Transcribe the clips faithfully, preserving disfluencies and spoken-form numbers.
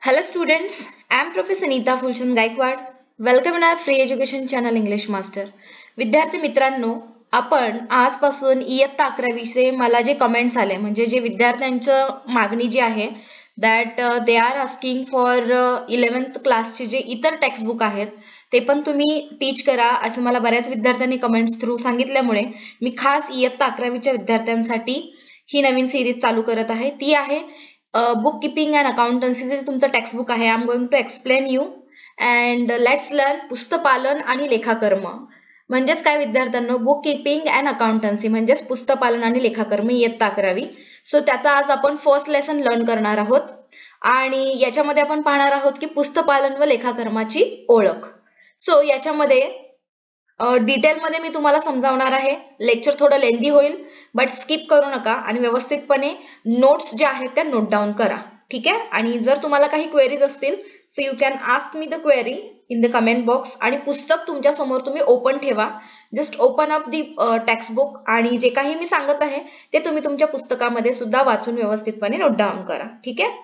Hello students, I am Professor Neeta Fulchand Gaikwad. Welcome in our free education channel English Master. विद्यार्थी मित्रांनो, आपण आजपासून इयत्ता अकरावीचे मला जे कमेंट्स आले म्हणजे जे विद्यार्थ्यांचं मागणी जी आहे that they are asking for eleventh क्लासचे जे इतर टेक्स्ट बुक आहेत ते पण तुम्ही टीच करा असं मला बऱ्याच विद्यार्थ्यांनी कमेंट्स थ्रू सांगितल्यामुळे मी खास इयत्ता अकरावीच्या विद्यार्थ्यांसाठी ही नवीन सिरीज चालू करत आहे. ती आहे बुक कीपिंग अँड अकाउंटन्सी जे तुमचं टेक्स्ट बुक आहे. I am going to explain you and let's learn पुस्तपालन आणि लेखाकर्म. म्हणजेच काय विद्यार्थ्यांनो, बुक कीपिंग अँड अकाउंटन्सी म्हणजेच पुस्तपालन आणि लेखाकर्म इयत्ता अकरावी. सो त्याचा आज आपण फर्स्ट लेसन लर्न करणार आहोत आणि याच्यामध्ये आपण पाहणार आहोत की पुस्तपालन व लेखाकर्माची ओळख. सो याच्यामध्ये डिटेल मध्ये मी तुम्हाला समजावणार आहे. लेक्चर थोडं लेंदी होईल बट स्किप करू नका आणि व्यवस्थितपणे नोट्स जे आहेत त्या नोट डाऊन करा. ठीक आहे. आणि जर तुम्हाला काही क्वेरीज असतील so you can ask me the query in the comment box. आणि पुस्तक तुमच्या समोर तुम्ही ओपन ठेवा. Just open up the text book आणि जे काही मी सांगत आहे ते तुम्ही तुमच्या पुस्तकामध्ये सुद्धा वाचून व्यवस्थितपणे नोट डाऊन करा. ठीक आहे.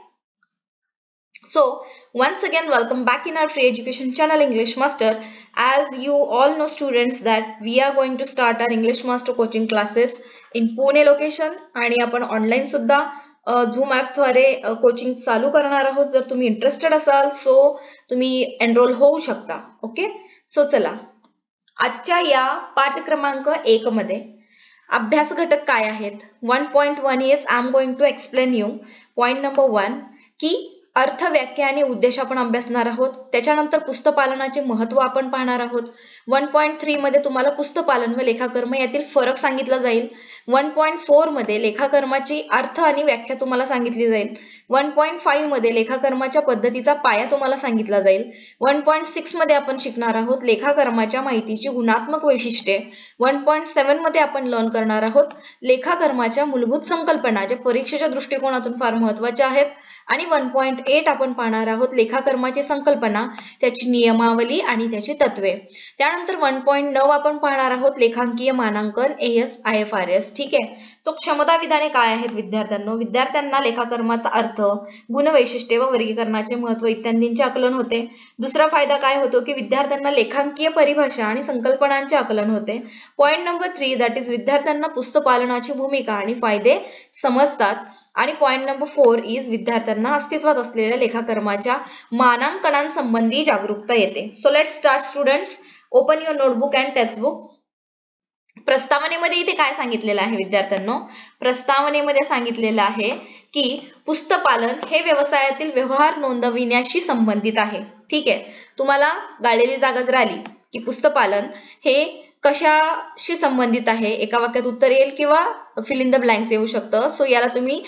So once again welcome back in our free education channel English Master. As you all know students that we are going to start our English Master coaching classes in Pune location आणि आपण online सुद्धा Zoom app द्वारे coaching चालू करणार आहोत. जर तुम्ही interested असाल सो तुम्ही एनरोल होऊ शकता. ओके. सो चला आजच्या या पाठ क्रमांक एक मध्ये अभ्यास घटक काय आहेत. One point one is I am going to explain you. Point number one की अर्थ, व्याख्या आणि उद्देश आपण अभ्यासणार आहोत. त्याच्यानंतर पुस्तपालनाचे महत्व आपण पाहणार आहोत. वन पॉइंट थ्री मध्ये तुम्हाला पुस्तपालन व लेखाकर्म यातील फरक सांगितला जाईल. वन पॉइंट फोर मध्ये लेखाकर्माची अर्थ आणि व्याख्या तुम्हाला सांगितली जाईल. वन पॉइंट फाईव्ह मध्ये लेखाकर्माच्या पद्धतीचा पाया तुम्हाला सांगितला जाईल. वन पॉइंट सिक्स मध्ये आपण शिकणार आहोत लेखाकर्माच्या माहितीची गुणात्मक वैशिष्ट्ये. वन पॉइंट सेवन मध्ये आपण लर्न करणार आहोत लेखाकर्माच्या मूलभूत संकल्पना ज्या परीक्षेच्या दृष्टिकोनातून फार महत्त्वाच्या आहेत. आणि वन पॉइंट एट आपण पाहणार आहोत लेखाकर्माची संकल्पना, त्याची नियमावली आणि त्याची तत्वे. त्यानंतर वन पॉइंट नऊ आपण पाहणार आहोत लेखांकीय मानांकन A S I F R S. ठीक आहे. सो क्षमता विधाने काय आहेत विद्यार्थ्यांनो. विद्यार्थ्यांना लेखाकर्माचा अर्थ, गुणवैशिष्ट्ये व वर्गीकरणाचे महत्व इत्यादींचे आकलन होते. दुसरा फायदा काय होतो की विद्यार्थ्यांना लेखांकीय परिभाषा आणि संकल्पनांचे आकलन होते. Point number three that is विद्यार्थ्यांना पुस्तपालनाची भूमिका आणि फायदे समजतात. आणि पॉइंट नंबर फोर इज विद्यार्थ्यांना अस्तित्वात असलेल्या लेखाकर्माच्या मानांकनांसंबंधी जागरूकता येते. So let's start students. Open your notebook and text book. प्रस्तावनेमध्ये इथे काय सांगितलेलं आहे विद्यार्थ्यांनो. प्रस्तावनेमध्ये सांगितलेलं आहे की पुस्तपालन हे व्यवसायातील व्यवहार नोंदविण्याशी संबंधित आहे. ठीक आहे. तुम्हाला गाळलेली जागा जर आली की पुस्तपालन हे कशाशी संबंधित आहे एका वाक्यात उत्तर येईल किंवा फिल इन द ब्लँक्स येऊ शकतं. सो याला तुम्ही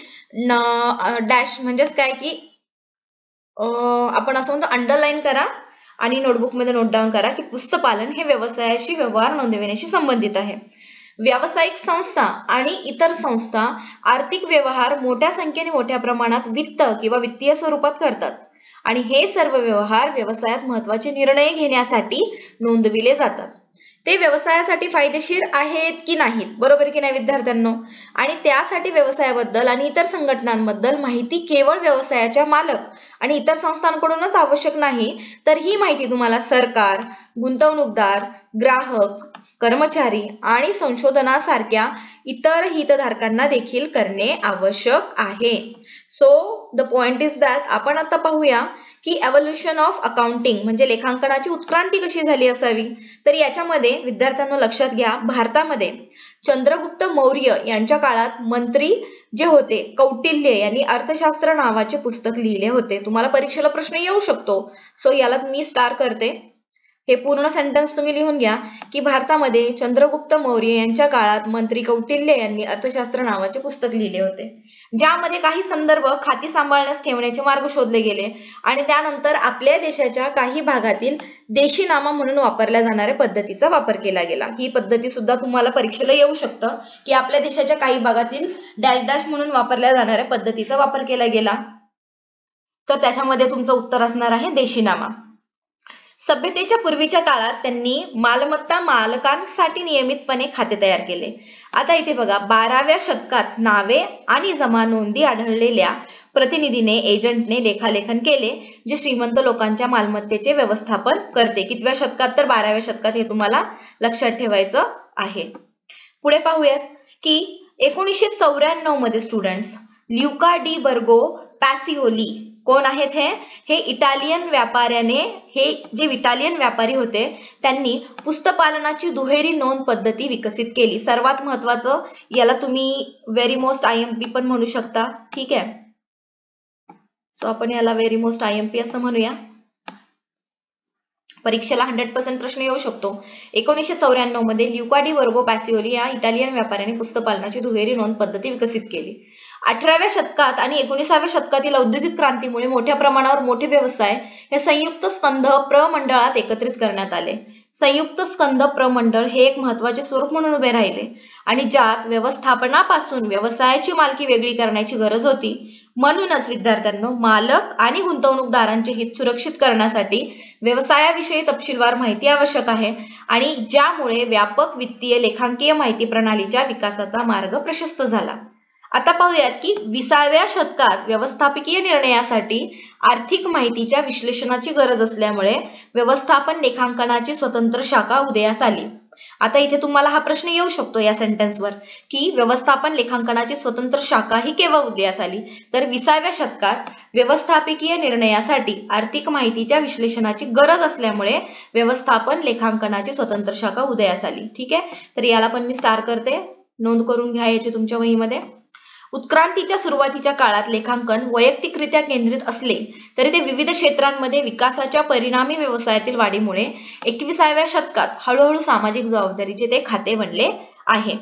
डॅश म्हणजेच काय की आपण असं म्हणतो अंडरलाईन करा आणि नोटबुक मध्ये नोट डाऊन करा की पुस्तपालन हे व्यवसायाशी व्यवहार नोंदविण्याशी संबंधित आहे. व्यावसायिक संस्था आणि इतर संस्था आर्थिक व्यवहार मोठ्या संख्येने मोठ्या प्रमाणात वित्त किंवा वित्तीय स्वरूपात करतात आणि हे सर्व व्यवहार व्यवसायात महत्त्वाचे निर्णय घेण्यासाठी नोंदविले जातात. ते व्यवसायासाठी फायदेशीर आहेत की नाहीत, बरोबर की नाही विद्यार्थ्यांनो. आणि त्यासाठी व्यवसायाबद्दल आणि इतर संघटनांबद्दल माहिती केवळ व्यवसायाच्या मालक आणि इतर संस्थांकडूनच आवश्यक नाही, तर ही माहिती तुम्हाला सरकार, गुंतवणूकदार, ग्राहक, कर्मचारी आणि संशोधनासारख्या इतर हितधारकांना देखील करणे आवश्यक आहे. So the point is that आपण आता पाहूया की एव्होल्युशन ऑफ अकाउंटिंग म्हणजे लेखांकनाची उत्क्रांती कशी झाली असावी. तर याच्यामध्ये विद्यार्थ्यांना लक्षात घ्या, भारतामध्ये चंद्रगुप्त मौर्य यांच्या काळात मंत्री जे होते कौटिल्य यांनी अर्थशास्त्र नावाचे पुस्तक लिहिले होते. तुम्हाला परीक्षेला प्रश्न येऊ शकतो. सो याला मी स्टार करते. हे पूर्ण सेंटेन्स तुम्ही लिहून घ्या की भारतामध्ये चंद्रगुप्त मौर्य यांच्या काळात मंत्री कौटिल्य यांनी अर्थशास्त्र नावाचे पुस्तक लिहिले होते, ज्यामध्ये काही संदर्भ खाती सांभाळण्यास ठेवण्याचे मार्ग शोधले गेले आणि त्यानंतर आपल्या देशाच्या काही भागातील देशीनामा म्हणून वापरल्या जाणाऱ्या पद्धतीचा वापर केला गेला. ही पद्धती सुद्धा तुम्हाला परीक्षेला येऊ शकतं की आपल्या देशाच्या काही भागातील डॅश डॅश म्हणून वापरल्या जाणाऱ्या पद्धतीचा वापर केला गेला. तर त्याच्यामध्ये तुमचं उत्तर असणार आहे देशीनामा. सभ्यतेच्या पूर्वीच्या काळात त्यांनी मालमत्ता मालकांसाठी नियमितपणे खाते तयार केले. आता इथे बघा बाराव्या शतकात नावे आणि जमा नोंदी आढळलेल्या प्रतिनिधीने एजंटने लेखालेखन केले जे श्रीमंत लोकांच्या मालमत्तेचे व्यवस्थापन करते. कितव्या शतकात तर बाराव्या शतकात, हे तुम्हाला लक्षात ठेवायचं आहे. पुढे पाहूयात की एकोणीसशे चौऱ्याण्णव मध्ये students Luca de Burgo Pacioli कोण आहेत? हे हे इटालियन व्यापाऱ्याने हे जे इटालियन व्यापारी होते त्यांनी पुस्तपालनाची दुहेरी नोंद पद्धती विकसित केली. सर्वात महत्वाचं, याला तुम्ही व्हेरी मोस्ट आयएमपी पण म्हणू शकता. ठीक आहे, सो आपण याला व्हेरी मोस्ट आयएमपी असं म्हणूया. परीक्षेला हंड्रेड पर्सेंट प्रश्न येऊ शकतो. एकोणीसशे चौऱ्याण्णव मध्ये ल्युका डी बर्गो पॅसिओली या इटालियन व्यापाऱ्याने पुस्तपालनाची दुहेरी नोंद पद्धती विकसित केली. अठराव्या शतकात आणि एकोणिसाव्या शतकातील औद्योगिक क्रांतीमुळे मोठ्या प्रमाणावर मोठे व्यवसाय हे संयुक्त स्कंध प्रमंडळात एकत्रित करण्यात आले. संयुक्त स्कंध प्रमंडळ हे एक महत्वाचे स्वरूप म्हणून उभे राहिले आणि ज्यात व्यवस्थापनापासून व्यवसायाची मालकी वेगळी करण्याची गरज होती. म्हणूनच विद्यार्थ्यांनो, मालक आणि गुंतवणूकदारांचे हित सुरक्षित करण्यासाठी व्यवसायाविषयी तपशीलवार माहिती आवश्यक आहे आणि ज्यामुळे व्यापक वित्तीय लेखांकीय माहिती प्रणालीच्या विकासाचा मार्ग प्रशस्त झाला. आता पाहूयात की विसाव्या शतकात व्यवस्थापकीय निर्णयासाठी आर्थिक माहितीच्या विश्लेषणाची गरज असल्यामुळे व्यवस्थापन लेखांकनाची स्वतंत्र शाखा उदयास आली. आता इथे तुम्हाला हा प्रश्न येऊ शकतो या सेंटेन्सवर की व्यवस्थापन लेखांकनाची स्वतंत्र शाखा ही केव्हा उदयास आली? तर विसाव्या शतकात व्यवस्थापकीय निर्णयासाठी आर्थिक माहितीच्या विश्लेषणाची गरज असल्यामुळे व्यवस्थापन लेखांकनाची स्वतंत्र शाखा उदयास आली. ठीक आहे, तर याला पण मी स्टार करते, नोंद करून घ्या याची तुमच्या वहीमध्ये. उत्क्रांतीच्या सुरुवातीच्या काळात लेखांकन वैयक्तिकरित्या केंद्रित असले तरी ते विविध क्षेत्रांमध्ये विकासाच्या परिणामी व्यवसायातील वाढीमुळे एकविसाव्या शतकात हळूहळू सामाजिक जबाबदारीचे ते खाते बनले आहे.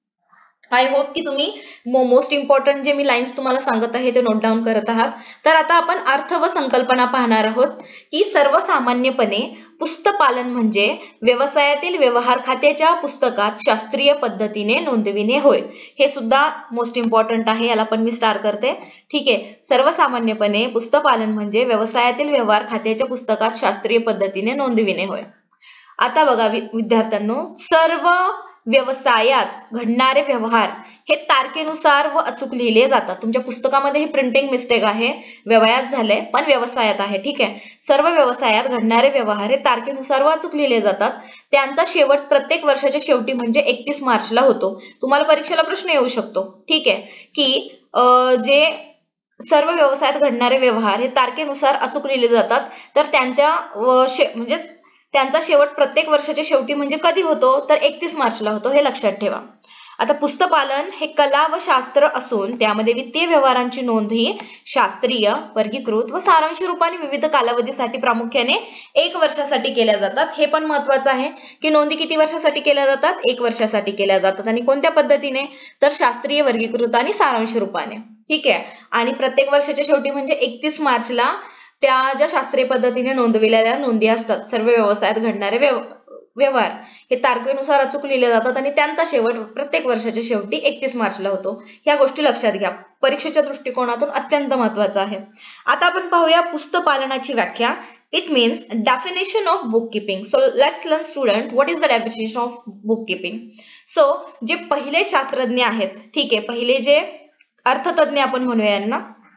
आय होप की तुम्ही मोस्ट इम्पॉर्टंट जे मी लाईन्स तुम्हाला सांगत आहे ते नोट डाऊन करत आहात. तर आता आपण अर्थ व संकल्पना पाहणार आहोत की सर्वसामान्यपणे पुस्तपालन म्हणजे व्यवसायातील व्यवहार खात्याच्या पुस्तकात शास्त्रीय पद्धतीने नोंदविणे होय. हे सुद्धा मोस्ट इम्पॉर्टंट आहे, याला पण मी स्टार करते. ठीक आहे, सर्वसामान्यपणे पुस्तपालन म्हणजे व्यवसायातील व्यवहार खात्याच्या पुस्तकात शास्त्रीय पद्धतीने नोंदविणे होय. आता बघा विद्यार्थ्यांनो, सर्व व्यवसायात घडणारे व्यवहार हे तारखेनुसार व अचूक लिहिले जातात. तुमच्या पुस्तकामध्ये ही प्रिंटिंग मिस्टेक आहे, व्यवहारात झाले पण व्यवसायात आहे. ठीक आहे, सर्व व्यवसायात घडणारे व्यवहार हे तारखेनुसार व अचूक लिहिले जातात. त्यांचा शेवट प्रत्येक वर्षाच्या शेवटी म्हणजे एकतीस मार्चला होतो. तुम्हाला परीक्षेला प्रश्न येऊ शकतो. ठीक आहे, की जे सर्व व्यवसायात घडणारे व्यवहार हे तारखेनुसार अचूक लिहिले जातात, तर त्यांच्या म्हणजे त्यांचा शेवट प्रत्येक वर्षाच्या शेवटी म्हणजे कधी होतो? तर एकतीस मार्चला होतो. हे लक्षात ठेवा. आता पुस्तपालन हे कला व शास्त्र असून त्यामध्ये वित्तीय व्यवहारांची नोंद ही शास्त्रीय, वर्गीकृत व सारांश रूपाने विविध कालावधीसाठी प्रामुख्याने एक वर्षासाठी केल्या जातात. हे पण महत्वाचं आहे की नोंदी किती वर्षासाठी केल्या जातात? एक वर्षासाठी केल्या जातात. आणि कोणत्या पद्धतीने? तर शास्त्रीय, वर्गीकृत आणि सारांश रूपाने. ठीक आहे, आणि प्रत्येक वर्षाच्या शेवटी म्हणजे एकतीस मार्चला त्या ज्या शास्त्रीय पद्धतीने नोंदविलेल्या नोंदी असतात, सर्व व्यवसायात घडणारे व्यवहार हे तारखेनुसार अचूक लिहिले जातात आणि त्यांचा शेवट प्रत्येक वर्षाच्या शेवटी एकतीस मार्चला होतो. ह्या गोष्टी लक्षात घ्या, परीक्षेच्या दृष्टिकोनातून अत्यंत महत्वाचं आहे. आता आपण पाहूया पुस्तपालनाची व्याख्या. It means definition of book keeping. So let's learn student what is the definition of book keeping. सो जे पहिले शास्त्रज्ञ आहेत, ठीक आहे, पहिले जे अर्थतज्ञ आपण म्हणूया यांना,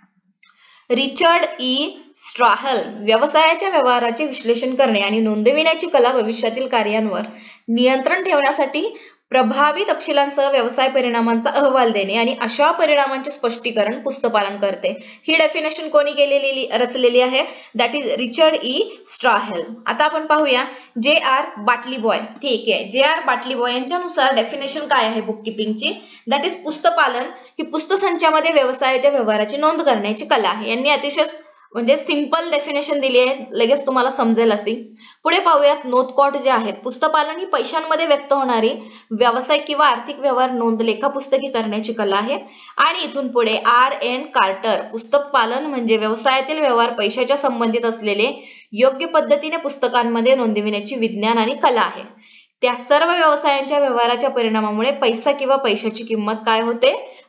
रिचर्ड ई स्ट्राहल, व्यवसायाच्या व्यवहाराचे विश्लेषण करणे आणि नोंदविण्याची कला भविष्यातील कार्यांवर नियंत्रण ठेवण्यासाठी प्रभावी तपशिलांसह व्यवसाय परिणामांचा अहवाल देणे आणि अशा परिणामांचे स्पष्टीकरण पुस्तपालन करते. ही डेफिनेशन कोणी केलेली रचलेली आहे? That is Richard E Strahl. आता आपण पाहूया जे आर बाटली बॉय. ठीक आहे, जे आर बाटली बॉय यांच्यानुसार डेफिनेशन काय आहे बुक कीपिंगची? दॅट इज पुस्तपालन ही पुस्तसंचामध्ये व्यवसायाच्या व्यवहाराची नोंद करण्याची कला आहे. यांनी अतिशय म्हणजे सिंपल डेफिनेशन दिली आहे, लगेच तुम्हाला समजेल अशी. पुढे पाहूयात नोंदकॉट जे आहेत. पुस्तपालन ही पैशांमध्ये व्यक्त होणारी व्यावसायिक किंवा आर्थिक व्यवहार नोंद लेखापुस्तकी करण्याची कला आहे. आणि इथून पुढे आर एन कार्टर, पुस्तकपालन म्हणजे व्यवसायातील व्यवहार पैशाच्या संबंधित असलेले योग्य पद्धतीने पुस्तकांमध्ये नोंदविण्याची विज्ञान आणि कला आहे. त्या सर्व व्यवसायांच्या व्यवहाराच्या परिणामामुळे पैसा किंवा पैशाची किंमत काय होते?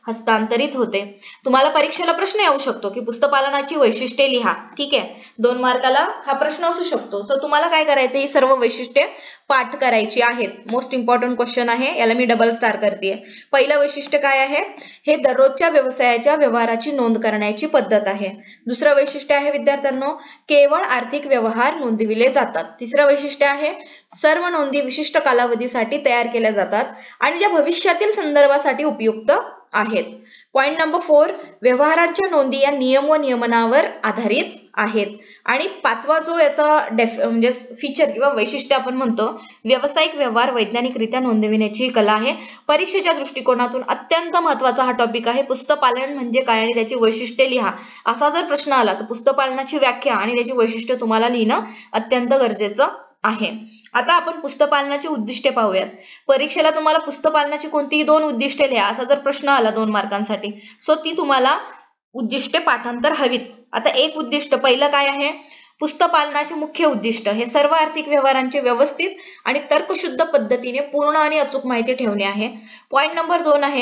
हस्तांतरित होते. तुम्हाला परीक्षेला प्रश्न येऊ शकतो की पुस्तपालनाची वैशिष्ट्ये लिहा. ठीक आहे, दोन मार्काला हा प्रश्न असू शकतो. तर तुम्हाला काय करायचं, ही सर्व वैशिष्ट्ये पाठ करायची आहेत. मोस्ट इम्पॉर्टंट क्वेश्चन आहे, याला मी डबल स्टार करते. पहिलं वैशिष्ट्य काय आहे, हे दररोजच्या व्यवसायाच्या व्यवहाराची नोंद करण्याची पद्धत आहे. दुसरं वैशिष्ट्य आहे विद्यार्थ्यांनो, केवळ आर्थिक व्यवहार नोंदविले जातात. तिसरं वैशिष्ट्य आहे, सर्व नोंदी विशिष्ट कालावधीसाठी तयार केल्या जातात आणि ज्या भविष्यातील संदर्भासाठी उपयुक्त आहेत. पॉइंट नंबर फोर, व्यवहारांच्या नोंदी या नियम व नियमनावर आधारित आहेत. आणि पाचवा जो याचा डेफ म्हणजे फीचर किंवा वैशिष्ट्य आपण म्हणतो, व्यावसायिक व्यवहार वैज्ञानिकरित्या नोंदविण्याची कला आहे. परीक्षेच्या दृष्टिकोनातून अत्यंत महत्त्वाचा हा टॉपिक आहे. पुस्तपालन म्हणजे काय आणि त्याची वैशिष्ट्ये लिहा, असा जर प्रश्न आला तर पुस्तपालनाची व्याख्या आणि त्याची वैशिष्ट्ये तुम्हाला लिहिणं अत्यंत गरजेचं आहे. आता आपण पुस्तपालनाची उद्दिष्टे पाहूयात. परीक्षेला तुम्हाला पुस्तपालनाची कोणतीही दोन उद्दिष्टे लिहा असा जर प्रश्न आला दोन मार्कांसाठी, सो ती तुम्हाला उद्दिष्टे पाठांतर हवीत. आता एक उद्दिष्ट पहिलं काय आहे, पुस्तपालनाचे मुख्य उद्दिष्ट हे सर्व आर्थिक व्यवहारांचे व्यवस्थित आणि तर्कशुद्ध पद्धतीने पूर्ण आणि अचूक माहिती ठेवणे आहे. पॉइंट नंबर दोन आहे,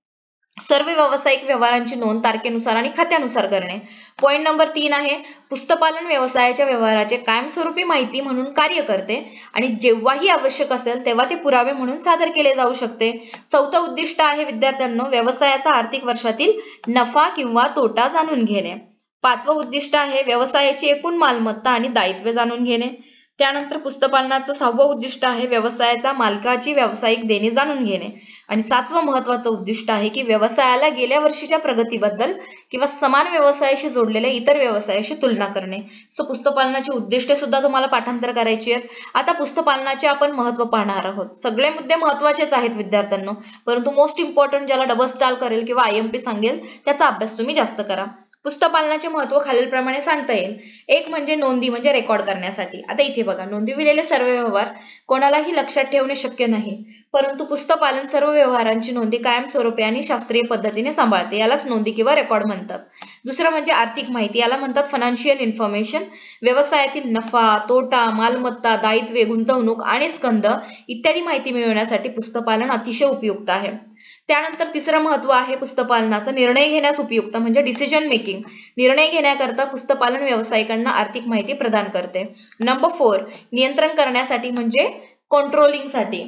सर्व व्यावसायिक व्यवहारांची नोंद तारखेनुसार आणि खात्यानुसार करणे. पॉइंट नंबर तीन आहे, पुस्तपालन व्यवसायाच्या व्यवहाराचे कायमस्वरूपी माहिती म्हणून कार्य करते आणि जेव्हाही आवश्यक असेल तेव्हा ते पुरावे म्हणून सादर केले जाऊ शकते. चौथं उद्दिष्ट आहे विद्यार्थ्यांनो, व्यवसायाचा आर्थिक वर्षातील नफा किंवा तोटा जाणून घेणे. पाचवं उद्दिष्ट आहे, व्यवसायाची एकूण मालमत्ता आणि दायित्वे जाणून घेणे. त्यानंतर पुस्तपालनाचं सहावं उद्दिष्ट आहे, व्यवसायाचा मालकाची व्यावसायिक देणे जाणून घेणे. आणि सातवं महत्वाचं उद्दिष्ट आहे की व्यवसायाला गेल्या वर्षीच्या प्रगतीबद्दल किंवा समान व्यवसायाशी जोडलेल्या इतर व्यवसायाशी तुलना करणे. सो पुस्तपालनाची उद्दिष्टे सुद्धा तुम्हाला पाठांतर करायची आहेत. आता पुस्तपालनाचे आपण महत्व पाहणार आहोत. सगळे मुद्दे महत्वाचेच आहेत विद्यार्थ्यांनो, परंतु मोस्ट इम्पॉर्टंट ज्याला डबल स्टार करेल किंवा आय एम पी सांगेल त्याचा अभ्यास तुम्ही जास्त करा. पुस्तपालनाचे महत्व खालीलप्रमाणे सांगता येईल. एक म्हणजे नोंदी म्हणजे रेकॉर्ड करण्यासाठी. आता इथे बघा, नोंदविलेले सर्व व्यवहार कोणालाही लक्षात ठेवणे शक्य नाही, परंतु पुस्तपालन सर्व व्यवहारांची नोंदी कायमस्वरूपी आणि शास्त्रीय पद्धतीने सांभाळते, यालाच नोंदी किंवा रेकॉर्ड म्हणतात. दुसरं म्हणजे आर्थिक माहिती, याला म्हणतात फायनान्शियल इन्फॉर्मेशन. व्यवसायातील नफा, तोटा, मालमत्ता, दायित्वे, गुंतवणूक आणि स्कंद इत्यादी माहिती मिळवण्यासाठी पुस्तपालन अतिशय उपयुक्त आहे. त्यानंतर तिसरं महत्व आहे पुस्तपालनाचं, निर्णय घेण्यास उपयुक्त म्हणजे डिसिजन मेकिंग. निर्णय घेण्याकरता पुस्तपालन व्यावसायिकांना आर्थिक माहिती प्रदान करते. नंबर फोर, नियंत्रण करण्यासाठी म्हणजे कंट्रोलिंग साठी.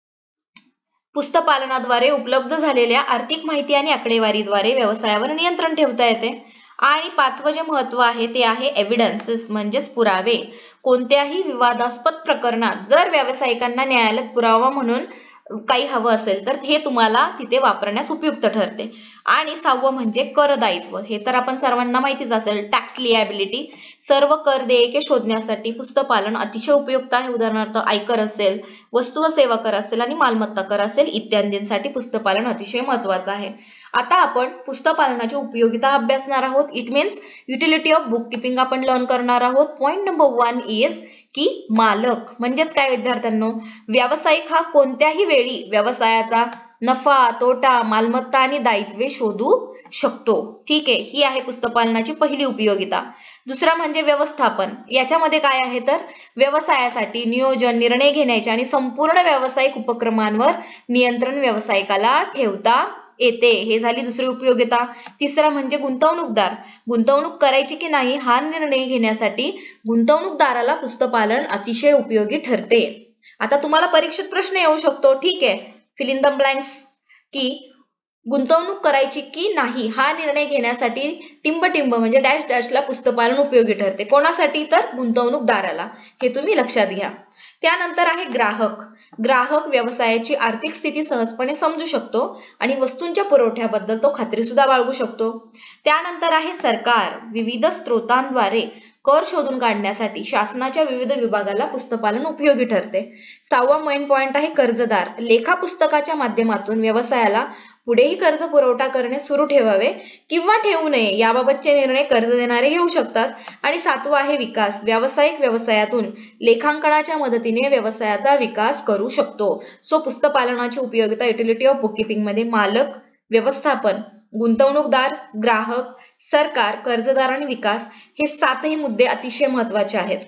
पुस्तपालनाद्वारे उपलब्ध झालेल्या आर्थिक माहिती आणि आकडेवारीद्वारे व्यवसायावर नियंत्रण ठेवता येते. आणि पाचवं जे महत्व आहे ते आहे एव्हिडन्सेस म्हणजेच पुरावे. कोणत्याही विवादास्पद प्रकरणात जर व्यावसायिकांना न्यायालयात पुरावा म्हणून काही हवं असेल तर हे तुम्हाला तिथे वापरण्यास उपयुक्त ठरते. आणि सहावं म्हणजे कर दायित्व. हे तर आपण सर्वांना माहितीच असेल, टॅक्स लिएबिलिटी. सर्व कर देयके शोधण्यासाठी पुस्तपालन अतिशय उपयुक्त आहे. उदाहरणार्थ आयकर असेल, वस्तू व सेवा कर असेल आणि मालमत्ता कर असेल इत्यादींसाठी पुस्तपालन अतिशय महत्वाचं आहे. आता आपण पुस्तपालनाची उपयोगिता अभ्यासणार आहोत. It means utility of book keeping आपण लर्न करणार आहोत. पॉइंट नंबर वन इज की मालक म्हणजेच काय विद्यार्थ्यांनो, व्यावसायिक हा कोणत्याही वेळी व्यवसायाचा नफा, तोटा, मालमत्ता आणि दायित्वे शोधू शकतो. ठीक आहे, ही आहे पुस्तपालनाची पहिली उपयोगिता. दुसरा म्हणजे व्यवस्थापन. याच्यामध्ये काय आहे तर व्यवसायासाठी नियोजन, निर्णय घेण्याचे आणि संपूर्ण व्यावसायिक उपक्रमांवर नियंत्रण व्यावसायिकाला ठेवता येते. हे झाली दुसरी उपयोगिता. तिसरा म्हणजे गुंतवणूकदार. गुंतवणूक करायची की नाही हा निर्णय घेण्यासाठी गुंतवणूकदाराला पुस्तपालन अतिशय उपयोगी ठरते. आता तुम्हाला परीक्षेत प्रश्न येऊ शकतो, ठीक आहे, फिल इन द ब्लँक्स, की गुंतवणूक करायची की नाही हा निर्णय घेण्यासाठी टिंबटिंब म्हणजे डॅश डॅशला पुस्तपालन उपयोगी ठरते. कोणासाठी तर गुंतवणूकदाराला. हे तुम्ही लक्षात घ्या. त्यानंतर आहे ग्राहक. ग्राहक व्यवसायाची आर्थिक स्थिती सहजपणे समजू शकतो आणि वस्तूंच्या पुरवठ्याबद्दल तो खात्री सुद्धा बाळगू शकतो. त्यानंतर आहे सरकार. विविध स्रोतांद्वारे कर शोधून काढण्यासाठी शासनाच्या विविध विभागाला पुस्तपालन उपयोगी ठरते. सहावा मेन पॉइंट आहे कर्जदार. लेखा पुस्तकाच्या माध्यमातून व्यवसायाला पुढेही कर्ज पुरवठा करणे सुरू ठेवावे किंवा ठेवू नये याबाबतचे निर्णय कर्ज देणारे घेऊ शकतात. आणि सातवा आहे विकास. व्यावसायिक व्यवसायातून लेखांकनाच्या मदतीने व्यवसायाचा विकास करू शकतो. सो पुस्तपालनाची उपयोगिता युटिलिटी ऑफ बुक किपिंग मध्ये मालक, व्यवस्थापन, गुंतवणूकदार, ग्राहक, सरकार, कर्जदार आणि विकास हे सातही मुद्दे अतिशय महत्वाचे आहेत.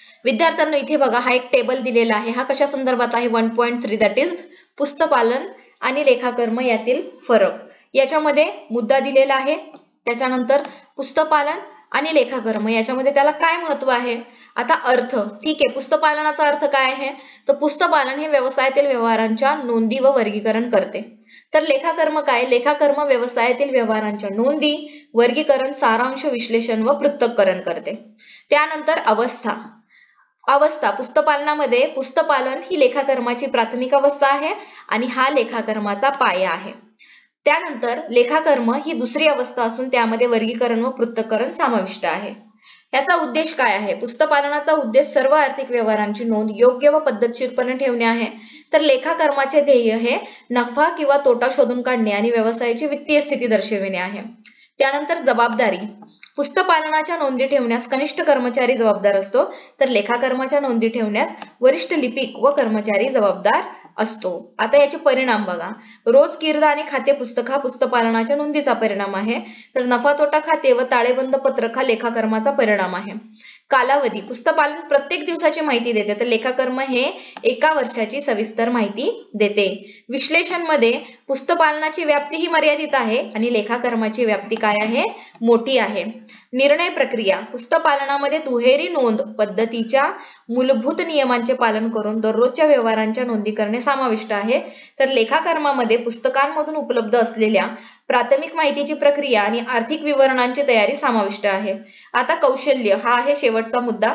विद्यार्थ्यांनो इथे बघा, हा एक टेबल दिलेला आहे. हा कशा संदर्भात आहे? One point three that is पुस्तपालन आणि लेखाकर्म यातील फरक, याच्यामध्ये मुद्दा दिलेला आहे. त्याच्यानंतर पुस्तपालन आणि लेखाकर्म याच्यामध्ये त्याला काय महत्व आहे. आता अर्थ, ठीक आहे, पुस्तपालनाचा अर्थ काय आहे, तर पुस्तपालन हे व्यवसायातील व्यवहारांच्या नोंदी व वर्गीकरण करते. तर लेखाकर्म काय, लेखाकर्म व्यवसायातील व्यवहारांच्या नोंदी, वर्गीकरण, सारांश, विश्लेषण व पृथक्करण करते. त्यानंतर अवस्था, अवस्था पुस्तपालनामध्ये पुस्तपालन ही लेखाकर्माची प्राथमिक अवस्था आहे आणि हा लेखाकर्माचा पाया आहे. त्यानंतर लेखाकर्म ही दुसरी अवस्था असून त्यामध्ये वर्गीकरण व पृथक्करण समाविष्ट आहे. याचा उद्देश काय आहे, पुस्तपालनाचा उद्देश सर्व आर्थिक व्यवहारांची नोंद योग्य व पद्धतशीरपणे ठेवणे आहे. तर लेखाकर्माचे ध्येय हे नफा किंवा तोटा शोधून काढणे आणि व्यवसायाची वित्तीय स्थिती दर्शविणे आहे. त्यानंतर जबाबदारी, पुस्तपालनाच्या नोंदी ठेवण्यास कनिष्ठ कर्मचारी जबाबदार असतो, तर लेखाकर्माच्या नोंदी ठेवण्यास वरिष्ठ लिपिक व कर्मचारी जबाबदार असतो. आता याचे परिणाम बघा. रोज कीर्द आणि खाते पुस्तक हा पुस्तपालनाच्या नोंदीचा परिणाम आहे. तर नफा तोटा खाते व ताळेबंद पत्रक हा लेखाकर्माचा परिणाम आहे. कालावधी, पुस्तपालन प्रत्येक दिवसाची माहिती देते, तर लेखाकर्म हे एका वर्षाची सविस्तर माहिती देते. विश्लेषण मध्ये पुस्तपालनाची व्याप्ती ही मर्यादित आहे आणि लेखाकर्माची व्याप्ती काय आहे, मोठी आहे. निर्णय प्रक्रिया, पुस्तपालनामध्ये दुहेरी नोंद पद्धतीच्या मूलभूत नियमांचे पालन करून दररोजच्या व्यवहारांच्या नोंदी करणे समाविष्ट आहे. तर लेखाकर्मामध्ये पुस्तकांमधून उपलब्ध असलेल्या प्राथमिक माहितीची प्रक्रिया आणि आर्थिक विवरणांची तयारी समाविष्ट आहे. आता कौशल्य हा आहे शेवटचा मुद्दा.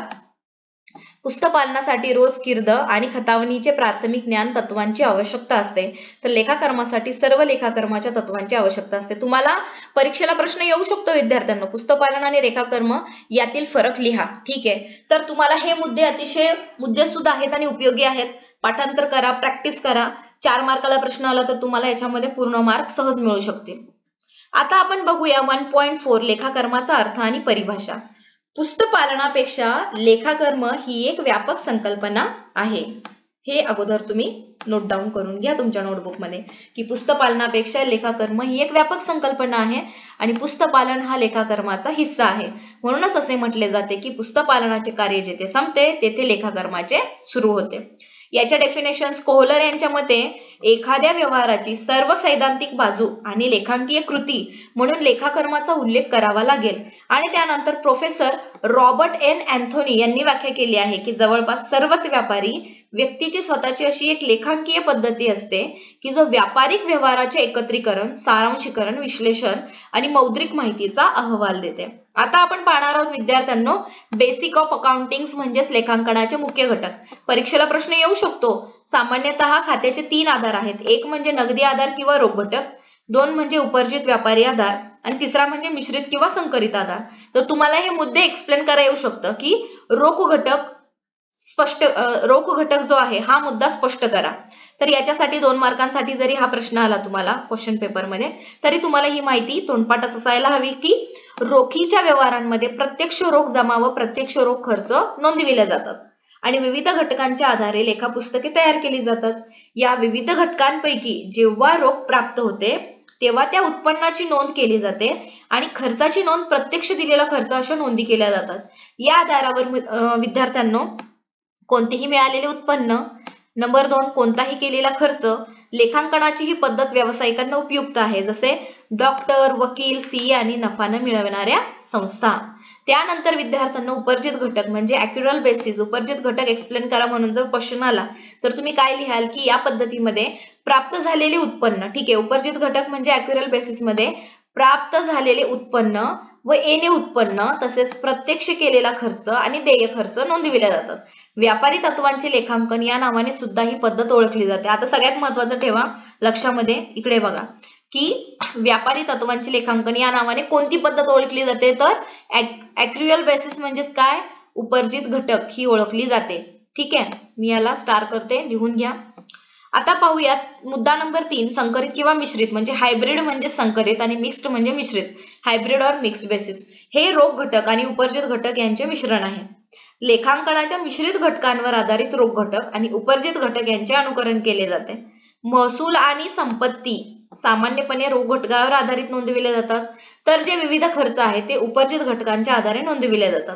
पुस्तपालनासाठी रोज कीर्द आणि खतावणीचे प्राथमिक ज्ञान तत्वांची आवश्यकता असते, तर लेखाकर्मासाठी सर्व लेखाकर्माच्या तत्वांची आवश्यकता असते. तुम्हाला परीक्षेला प्रश्न येऊ शकतो विद्यार्थ्यांना, पुस्तपालन आणि लेखाकर्म यातील फरक लिहा. ठीक आहे, तर तुम्हाला हे मुद्दे अतिशय मुद्दे सुद्धा आहेत आणि उपयोगी आहेत. पाठांतर करा, प्रॅक्टिस करा. चार मार्काला प्रश्न आला तर तुम्हाला याच्यामध्ये पूर्ण मार्क सहज मिळू शकतील. आता आपण बघूया वन पॉइंट फोर लेखाकर्माचा अर्थ आणि परिभाषा. पुस्तपालनापेक्षा लेखाकर्म ही एक व्यापक संकल्पना आहे. हे अगोदर तुम्ही नोट डाऊन करून घ्या तुमच्या नोटबुक मध्ये की पुस्तपालनापेक्षा लेखाकर्म ही एक व्यापक संकल्पना आहे आणि पुस्तपालन हा लेखाकर्माचा हिस्सा आहे. म्हणूनच असे म्हटले जाते की पुस्तपालनाचे कार्य जेथे संपते तेथे लेखाकर्माचे सुरू होते. याच्या डेफिनेशन्स, कोहलर यांच्या मते एखाद्या व्यवहाराची सर्व सैद्धांतिक बाजू आणि लेखांकीय कृती म्हणून लेखाकर्माचा उल्लेख करावा लागेल. आणि त्यानंतर प्रोफेसर रॉबर्ट एन अँथोनी यांनी व्याख्या केली आहे की जवळपास सर्वच व्यापारी व्यक्तीची स्वतःची अशी एक लेखांकीय पद्धती असते की जो व्यापारिक व्यवहाराचे एकत्रीकरण, सारांशीकरण, विश्लेषण आणि मौद्रिक माहितीचा अहवाल देते. आता आपण पाहणार आहोत विद्यार्थ्यांनो बेसिक ऑफ अकाउंटिंग म्हणजेच लेखांकनाचे मुख्य घटक. परीक्षेला प्रश्न येऊ शकतो. सामान्यतः खात्याचे तीन आधार आहेत. एक म्हणजे नगदी आधार किंवा रोख घटक, दोन म्हणजे उपर्जित व्यापारी आधार आणि तिसरा म्हणजे मिश्रित किंवा संकरित आधार. तर तुम्हाला हे मुद्दे एक्सप्लेन करा येऊ शकतं की रोख घटक स्पष्ट रोख घटक जो आहे हा मुद्दा स्पष्ट करा. तर याच्यासाठी दोन मार्कांसाठी जरी हा प्रश्न आला तुम्हाला क्वेश्चन पेपर मध्ये तरी तुम्हाला ही माहिती तोंडपाठच असायला हवी की रोखीच्या व्यवहारांमध्ये प्रत्यक्ष रोख जमा व प्रत्यक्ष रोख खर्च नोंदविले जातात आणि विविध घटकांच्या आधारे लेखापुस्तके तयार केली जातात. या विविध घटकांपैकी जेव्हा रोख प्राप्त होते तेव्हा त्या उत्पन्नाची नोंद केली जाते आणि खर्चाची नोंद प्रत्यक्ष दिलेला खर्च अशा नोंदी केल्या जातात. या आधारावर विद्यार्थ्यांनो कोणतेही मिळालेले उत्पन्न, नंबर दोन कोणताही केलेला खर्च, लेखांकनाची ही पद्धत व्यावसायिकांना उपयुक्त आहे जसे डॉक्टर, वकील, सीए आणि नफा न मिळवणाऱ्या संस्था. त्यानंतर विद्यार्थ्यांना उपर्जित घटक म्हणजे ॲक्युरल बेसिस, उपर्जित घटक एक्सप्लेन करा म्हणून जर क्वेश्चन आला तर तुम्ही काय लिहाल की या पद्धतीमध्ये प्राप्त झालेले उत्पन्न, ठीक आहे, उपर्जित घटक म्हणजे ॲक्युरल बेसिस मध्ये प्राप्त झालेले उत्पन्न व येणे उत्पन्न तसेच प्रत्यक्ष केलेला खर्च आणि देय खर्च नोंदविले जातात. व्यापारी तत्वांचे लेखांकन या नावाने सुद्धा ही पद्धत ओळखली जाते. आता सगळ्यात महत्त्वाचं ठेवा लक्षामध्ये, इकडे बघा की व्यापारी तत्वांचे लेखांकन या नावाने कोणती पद्धत ओळखली जाते तर ॲक्युरल बेसिस म्हणजेच काय, उपर्जित घटक ही ओळखली जाते. ठीक आहे, मी याला स्टार करते, लिहून घ्या. आता पाहूयात मुद्दा नंबर तीन, संकरित किंवा मिश्रित म्हणजे हायब्रिड म्हणजे संकरित आणि मिक्स्ड म्हणजे मिश्रित. हायब्रिड और मिक्स्ड बेसिस हे रोख घटक आणि उपर्जित घटक यांचे मिश्रण आहे. लेखांकनाच्या मिश्रित घटकांवर आधारित रोख घटक आणि उपर्जित घटक यांचे अनुकरण केले जाते. महसूल आणि संपत्ती सामान्यपणे रोख घटकावर आधारित नोंदविले जातात तर जे विविध खर्च आहेत ते उपर्जित घटकांच्या आधारे नोंदविले जातात.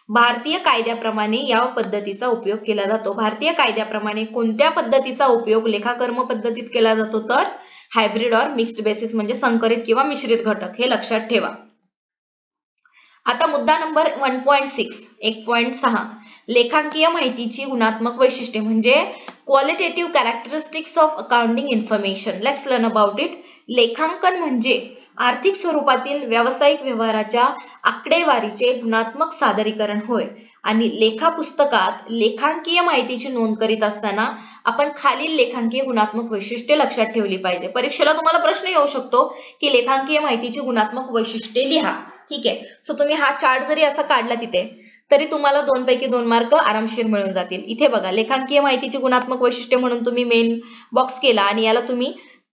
भारतीय कायद्याप्रमाणे या पद्धतीचा उपयोग केला जातो. भारतीय कायद्याप्रमाणे कोणत्या पद्धतीचा उपयोग लेखाकर्म पद्धतीत केला जातो तर हायब्रिड और मिक्स्ड बेसिस म्हणजे संकरित किंवा मिश्रित घटक, हे लक्षात ठेवा. आता मुद्दा नंबर वन पॉइंट सिक्स एक पॉइंट सहा लेखांकीय माहितीची गुणात्मक वैशिष्ट्ये म्हणजे qualitative characteristics of accounting information. Let's learn about it. लेखांकन म्हणजे आर्थिक स्वरूपातील व्यावसायिक व्यवहाराच्या आकडेवारीचे गुणात्मक सादरीकरण होय. आणि लेखा पुस्तकात लेखांकीय माहितीची नोंद करीत असताना आपण खालील लेखांकीय गुणात्मक वैशिष्ट्ये लक्षात ठेवली पाहिजे. परीक्षेला तुम्हाला प्रश्न येऊ शकतो की लेखांकीय माहितीची गुणात्मक वैशिष्ट्ये लिहा. ठीक आहे. सो तुम्ही हा चार्ट जरी असा काढला तिथे तरी तुम्हाला दोन पैकी दोन मार्क आरामशीर मिळून जातील. इथे बघा लेखांकीय माहितीची गुणात्मक वैशिष्ट्ये म्हणून तुम्ही मेन बॉक्स केला आणि याला तुम्ही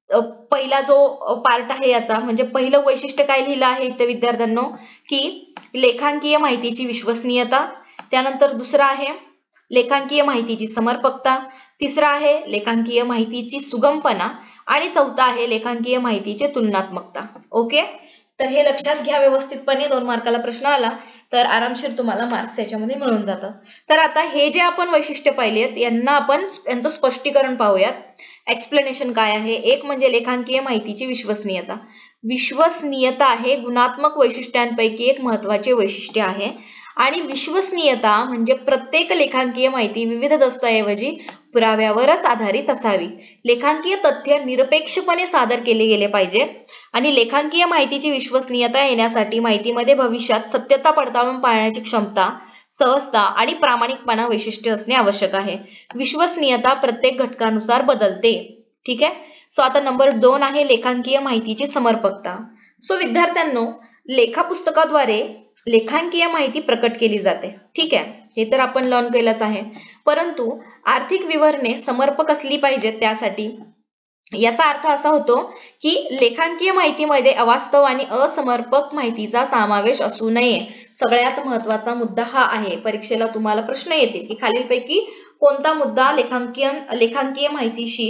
पहिला जो पार्ट आहे याचा म्हणजे पहिलं वैशिष्ट्य काय लिहिलं आहे इथे विद्यार्थ्यांनो की लेखांकीय माहितीची विश्वसनीयता. त्यानंतर दुसरा आहे लेखांकीय माहितीची समर्पकता. तिसरा आहे लेखांकीय माहितीची सुगमपणा आणि चौथा आहे लेखांकीय माहितीची तुलनात्मकता. ओके, तर हे लक्षात घ्या व्यवस्थितपणे. दोन मार्काला प्रश्न आला तर आरामशीर तुम्हाला मार्क्स याच्यामध्ये मिळून जातात. तर आता हे जे आपण वैशिष्ट्य पाहिलेत यांना आपण यांचं स्पष्टीकरण पाहूयात. एक्सप्लेनेशन काय आहे. एक म्हणजे लेखांकीय माहितीची विश्वसनीयता. विश्वसनीयता हे गुणात्मक वैशिष्ट्यांपैकी एक महत्त्वाचे वैशिष्ट्य आहे आणि विश्वसनीयता म्हणजे प्रत्येक लेखांकीय माहिती विविध दस्तऐवजी पुराव्यावरच आधारित असावी. लेखांकीय तथ्य निरपेक्षपणे सादर केले गेले पाहिजे आणि लेखांकीय माहितीची विश्वसनीयता येण्यासाठी माहितीमध्ये भविष्यात सत्यता पडताळून पाहण्याची क्षमता, सहजता आणि प्रामाणिकपणा वैशिष्ट्य असणे आवश्यक आहे. विश्वसनीयता प्रत्येक घटकानुसार बदलते. ठीक आहे. सो आता नंबर दोन आहे लेखांकीय माहितीची समर्पकता. सो विद्यार्थ्यांनो लेखा पुस्तकाद्वारे लेखांकीय माहिती प्रकट केली जाते. ठीक आहे, हे तर आपण लर्न केलंच आहे. परंतु आर्थिक विवरणे समर्पक असली पाहिजेत. त्यासाठी याचा अर्थ असा होतो की लेखांकीय माहितीमध्ये अवास्तव आणि असमर्पक माहितीचा समावेश असू नये. सगळ्यात महत्त्वाचा मुद्दा हा आहे. परीक्षेला तुम्हाला प्रश्न येतील की खालीलपैकी कोणता मुद्दा लेखांकीय लेखांकीय माहितीशी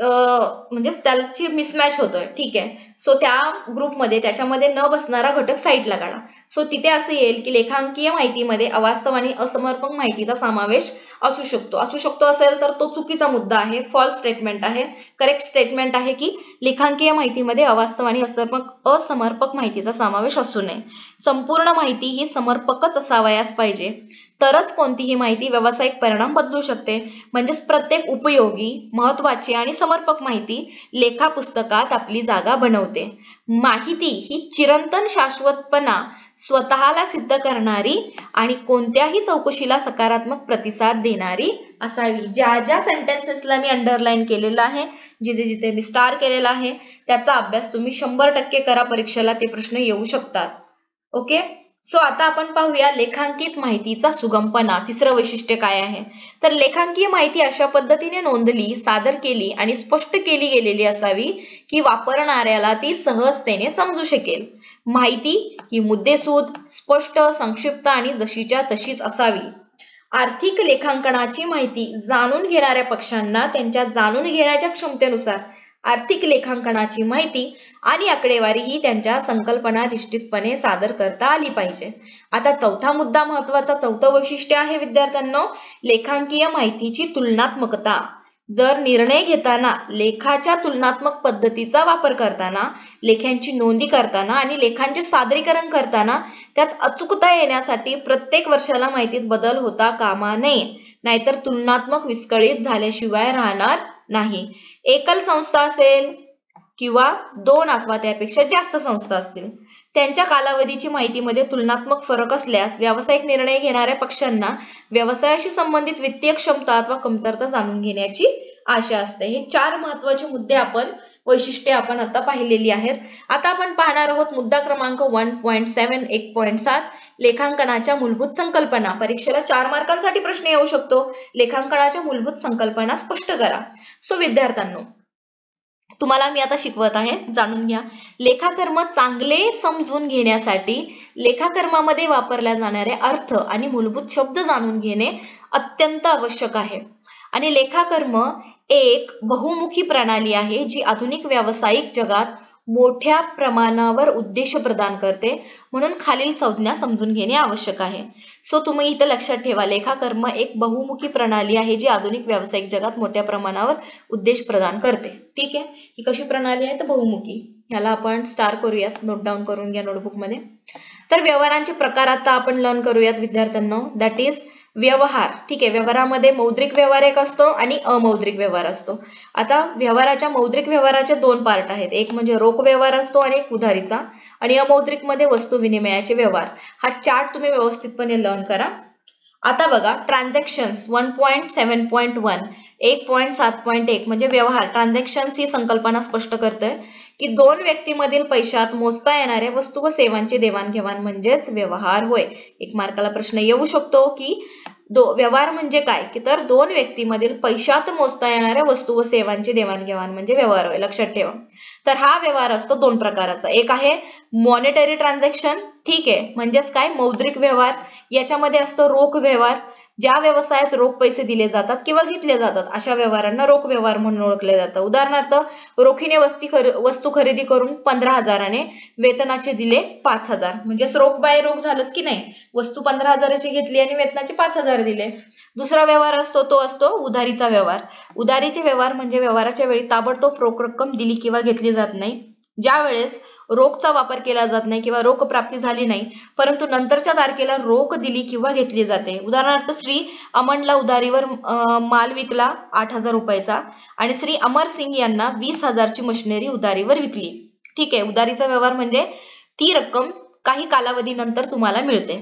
म्हणजे त्याची मिसमॅच होतोय. ठीक आहे. सो त्या ग्रुपमध्ये त्याच्यामध्ये न बसणारा घटक साईडला काढा. सो तिथे असं येईल की लेखांकीय माहितीमध्ये अवास्तव आणि असमर्पक माहितीचा समावेश असू शकतो. असू शकतो असेल तर तो चुकीचा मुद्दा आहे, फॉल्स स्टेटमेंट आहे. करेक्ट स्टेटमेंट आहे की लेखांकीय माहितीमध्ये अवास्तव आणि असमर्पक असमर्पक माहितीचा समावेश असू नये. संपूर्ण माहिती ही समर्पकच असावयास पाहिजे, तरच कोणतीही माहिती व्यावसायिक परिणाम बदलू शकते. म्हणजेच प्रत्येक उपयोगी, महत्त्वाची आणि समर्पक माहिती लेखा पुस्तकात आपली जागा बनवते. माहिती ही चिरंतन शाश्वतपणा स्वतःला सिद्ध करणारी आणि कोणत्याही चौकशीला सकारात्मक प्रतिसाद देणारी असावी. ज्या ज्या सेंटेन्सेसला मी अंडरलाईन केलेला आहे, जिथे जिथे मी स्टार केलेला आहे त्याचा अभ्यास तुम्ही शंभर टक्के करा. परीक्षेला ते प्रश्न येऊ शकतात. ओके. सो आता आपण पाहूया लेखांकित माहितीचा सुगमपणा. तिसरं वैशिष्ट्य काय आहे तर लेखांकीय माहिती अशा पद्धतीने नोंदली, सादर केली आणि स्पष्ट केली गेलेली असावी की वापरणाऱ्याला ती सहजतेने समजू शकेल. माहिती ही मुद्देसूद, स्पष्ट, संक्षिप्त आणि जशीच्या तशीच असावी. आर्थिक लेखांकनाची माहिती जाणून घेणाऱ्या पक्षांना त्यांच्या जाणून घेण्याच्या क्षमतेनुसार आर्थिक लेखांकनाची माहिती आणि आकडेवारी ही त्यांच्या संकल्पनाधिष्ठितपणे सादर करता आली पाहिजे. आता चौथा मुद्दा महत्त्वाचा, चौथं वैशिष्ट्य आहे विद्यार्थ्यांनो लेखांकीय माहितीची तुलनात्मकता. जर निर्णय घेताना लेखाच्या तुलनात्मक पद्धतीचा वापर करताना, लेखांची नोंदी करताना आणि लेखांचे सादरीकरण करताना त्यात अचूकता येण्यासाठी प्रत्येक वर्षाला माहितीत बदल होता कामा नये, नाहीतर तुलनात्मक विस्कळीत झाल्याशिवाय राहणार नाही. एकल संस्था असेल किंवा दोन अथवा त्यापेक्षा जास्त संस्था असतील, त्यांच्या कालावधीची माहितीमध्ये तुलनात्मक फरक असल्यास व्यावसायिक निर्णय घेणाऱ्या पक्षांना व्यवसायाशी संबंधित वित्तीय क्षमता अथवा कमतरता जाणून घेण्याची आशा असते. हे चार महत्त्वाचे मुद्दे आपण वैशिष्ट्ये आपण आता पाहिलेली आहेत. आता आपण पाहणार आहोत मुद्दा क्रमांक वन पॉइंट सेवन एक पॉइंट सात लेखांकनाच्या मूलभूत संकल्पना. परीक्षेला चार मार्कांसाठी प्रश्न येऊ शकतो. लेखांकनाच्या मूलभूत संकल्पना स्पष्ट करा. सो विद्यार्थ्यांनो तुम्हाला मी आता शिकवत आहे, जाणून घ्या. लेखाकर्म चांगले समजून घेण्यासाठी लेखाकर्मामध्ये वापरल्या जाणारे अर्थ आणि मूलभूत शब्द जाणून घेणे अत्यंत आवश्यक आहे. आणि लेखाकर्म एक बहुमुखी प्रणाली आहे जी आधुनिक व्यावसायिक जगात मोठ्या प्रमाणावर उद्देश प्रदान करते, म्हणून खालील संज्ञा समजून घेणे आवश्यक आहे. सो तुम्ही इथं लक्षात ठेवा, लेखा कर्म एक बहुमुखी प्रणाली आहे जी आधुनिक व्यावसायिक जगात मोठ्या प्रमाणावर उद्देश प्रदान करते. ठीक आहे, ही कशी प्रणाली आहे तर बहुमुखी. ह्याला आपण स्टार करूयात, नोट डाऊन करून घ्या नोटबुक मध्ये. तर व्यवहारांचे प्रकार आता आपण लर्न करूयात विद्यार्थ्यांनो. दॅट इज व्यवहार. ठीक आहे, व्यवहारामध्ये मौद्रिक व्यवहार एक असतो आणि अमौद्रिक व्यवहार असतो. आता व्यवहाराच्या मौद्रिक व्यवहाराचे दोन पार्ट आहेत, एक म्हणजे रोख व्यवहार असतो आणि एक उधारीचा, आणि अमौद्रिक मध्ये वस्तू विनिमयाचे व्यवहार. हा चार्ट तुम्ही व्यवस्थितपणे लर्न करा. आता बघा, transactions one point seven point one एक पॉईंट सात पॉईंट एक म्हणजे व्यवहार. ट्रान्झॅक्शन्स ही संकल्पना स्पष्ट करते की दोन व्यक्तीमधील पैशात मोजता येणाऱ्या वस्तू व सेवांची देवाणघेवाण म्हणजेच व्यवहार होय. एक मार्काला प्रश्न येऊ शकतो की दो व्यवहार म्हणजे काय, की तर दोन व्यक्तीमधील पैशात मोजता येणाऱ्या वस्तू व सेवांची देवाणघेवाण म्हणजे व्यवहार होय. लक्षात ठेवा. तर हा व्यवहार असतो दोन प्रकाराचा. एक आहे मॉनिटरी ट्रान्झॅक्शन. ठीक आहे, म्हणजेच काय, मौद्रिक व्यवहार. याच्यामध्ये असतो रोख व्यवहार. ज्या व्यवसायात रोख पैसे दिले जातात किंवा घेतले जातात अशा व्यवहारांना रोख व्यवहार म्हणून ओळखले जातं. उदाहरणार्थ, रोखीने वस्ती वस्तू खरेदी करून पंधरा हजाराने वेतनाचे दिले पाच हजार, म्हणजेच रोख बाय रोख झालंच की नाही. वस्तू पंधरा हजाराची घेतली आणि वेतनाचे पाच हजार दिले. दुसरा व्यवहार असतो तो असतो उधारीचा व्यवहार. उधारीचे व्यवहार म्हणजे व्यवहाराच्या वेळी ताबडतोब रोख रक्कम दिली किंवा घेतली जात नाही. ज्या वेळेस रोखचा वापर केला जात नाही किंवा रोख प्राप्ती झाली नाही, परंतु नंतरच्या तारखेला रोख दिली किंवा घेतली जाते. उदाहरणार्थ, श्री अमनला उधारीवर माल विकला आठ हजार रुपयाचा आणि श्री अमर सिंग यांना वीस हजारची मशिनरी उधारीवर विकली. ठीक आहे, उधारीचा व्यवहार म्हणजे ती रक्कम काही कालावधीनंतर तुम्हाला मिळते.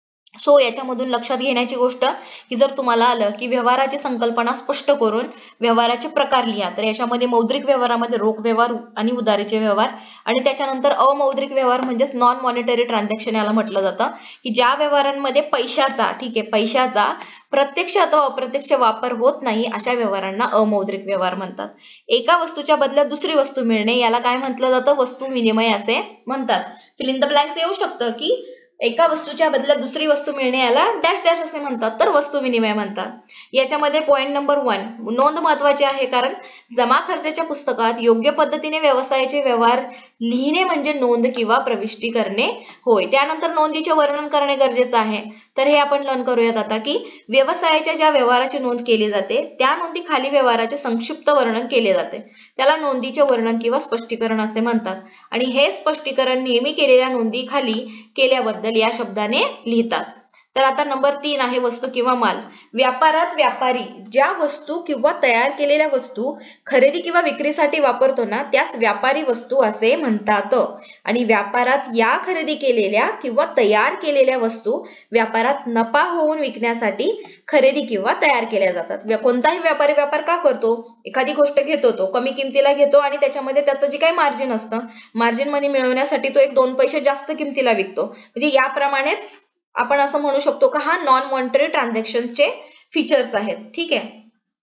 सो याच्यामधून लक्षात घेण्याची गोष्ट की जर तुम्हाला आलं की व्यवहाराची संकल्पना स्पष्ट करून व्यवहाराचे प्रकार लिहा, तर याच्यामध्ये मौद्रिक व्यवहारामध्ये रोख व्यवहार आणि उधारीचे व्यवहार, आणि त्याच्यानंतर अमौद्रिक व्यवहार म्हणजेच नॉन मॉनिटरी ट्रान्झॅक्शन याला म्हटलं जातं, की ज्या व्यवहारांमध्ये पैशाचा ठीक आहे पैशाचा प्रत्यक्ष अथवा अप्रत्यक्ष वापर होत नाही अशा व्यवहारांना अमौद्रिक व्यवहार म्हणतात. एका वस्तूच्या बदल्यात दुसरी वस्तू मिळणे याला काय म्हटलं जातं, वस्तू विनिमय असे म्हणतात. फिल इन द ब्लँक्स येऊ शकतं की एका वस्तूच्या बदल्यात दुसरी वस्तू मिळणे याला डॅश डॅश असे म्हणतात, तर वस्तू विनिमय म्हणतात. याच्यामध्ये पॉइंट नंबर वन नोंद महत्वाची आहे, कारण जमा खर्चाच्या पुस्तकात योग्य पद्धतीने व्यवसायाचे व्यवहार लिहिणे म्हणजे नोंद किंवा प्रविष्टी करणे होय. त्यानंतर नोंदीचे वर्णन करणे गरजेचं आहे. तर हे आपण लर्न करूयात आता की व्यवसायाच्या ज्या व्यवहाराची नोंद केली जाते त्या नोंदी खाली व्यवहाराचे संक्षिप्त वर्णन केले जाते, त्याला नोंदीचे वर्णन किंवा स्पष्टीकरण असे म्हणतात. आणि हे स्पष्टीकरण नेहमी केलेल्या नोंदी खाली केल्याबद्दल या शब्दाने लिहितात. तर आता नंबर तीन आहे वस्तू किंवा माल. व्यापारात व्यापारी ज्या वस्तू किंवा तयार केलेल्या वस्तू खरेदी किंवा विक्रीसाठी वापरतो ना त्यास व्यापारी वस्तू असे म्हणतात. आणि व्यापारात या खरेदी केलेल्या किंवा तयार केलेल्या वस्तू व्यापारात नफा होऊन विकण्यासाठी खरेदी किंवा तयार केल्या जातात. कोणताही व्यापारी व्यापार का करतो, एखादी गोष्ट घेतो तो कमी किमतीला घेतो आणि त्याच्यामध्ये त्याचं जे काही मार्जिन असतं मार्जिन मनी मिळवण्यासाठी तो एक दोन पैसे जास्त किमतीला विकतो. म्हणजे याप्रमाणेच आपण असं म्हणू शकतो की हा नॉन मॉनिटरी ट्रान्झॅक्शनचे फीचर्स आहेत. ठीक आहे,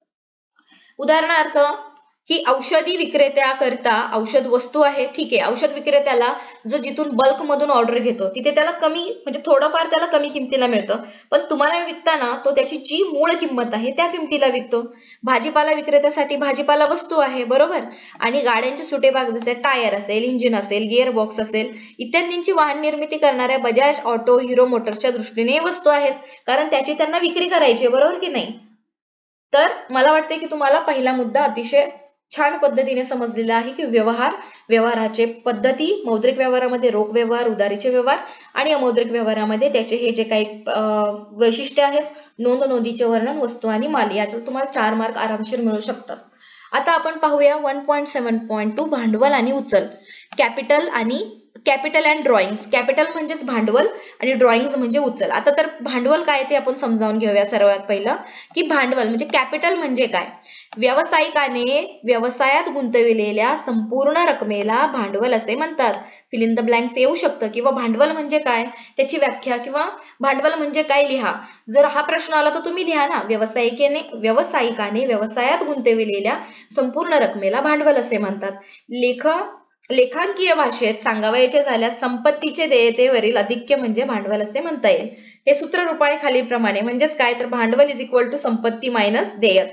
उदाहरणार्थ की औषधी विक्रेत्याकरता औषध वस्तू आहे. ठीक आहे, औषध विक्रेत्याला जो जिथून बल्क मधून ऑर्डर घेतो तिथे त्याला कमी म्हणजे थोडंफार त्याला कमी किमतीला मिळतं, पण तुम्हाला विकताना तो त्याची जी मूळ किंमत आहे त्या किमतीला विकतो. भाजीपाला विक्रेत्यासाठी भाजीपाला वस्तू आहे, बरोबर, आणि गाड्यांचे सुटे भाग जसे टायर असेल, इंजिन असेल, गिअर बॉक्स असेल इत्यादींची वाहन निर्मिती करणाऱ्या बजाज ऑटो, हिरो मोटर्सच्या दृष्टीने वस्तू आहेत, कारण त्याची त्यांना विक्री करायची आहे, बरोबर की नाही. तर मला वाटते की तुम्हाला पहिला मुद्दा अतिशय छान पद्धतीने समजलेला आहे की व्यवहार व्यवहाराचे पद्धती, मौद्रिक व्यवहारामध्ये रोख व्यवहार, उधारीचे व्यवहार आणि अमौद्रिक व्यवहारामध्ये त्याचे हे जे काही वैशिष्ट्य आहेत, नोंद, नोंदीचे वर्णन, वस्तू आणि माल, याच्यात तुम्हाला चार मार्क आरामशीर मिळू शकतात. आता आपण पाहूया one point seven point two भांडवल आणि उचल. कॅपिटल आणि कॅपिटल अँड ड्रॉइंग्स. कॅपिटल म्हणजेच भांडवल आणि ड्रॉइंग्स म्हणजे उचल. आता तर भांडवल काय ते आपण समजावून घेऊया. सर्वात पहिलं की भांडवल म्हणजे कॅपिटल म्हणजे काय, व्यावसायिकाने व्यवसायात गुंतविलेल्या संपूर्ण रकमेला भांडवल असे म्हणतात. फिल इन द ब्लँक्स येऊ शकतं, किंवा भांडवल म्हणजे काय त्याची व्याख्या किंवा भांडवल म्हणजे काय लिहा. जर हा प्रश्न आला तर तुम्ही लिहा ना, व्यावसायिकेने व्यावसायिकाने व्यवसायात गुंतविलेल्या संपूर्ण रकमेला भांडवल असे म्हणतात. लेख लेखांकीय भाषेत सांगावयाचे झाल्यास संपत्तीचे देयतेवरील अधिक्य म्हणजे भांडवल असे म्हणता येईल. हे सूत्र रूपाने खालीलप्रमाणे म्हणजेच काय तर भांडवल इज इक्वल टू संपत्ती मायनस देयता.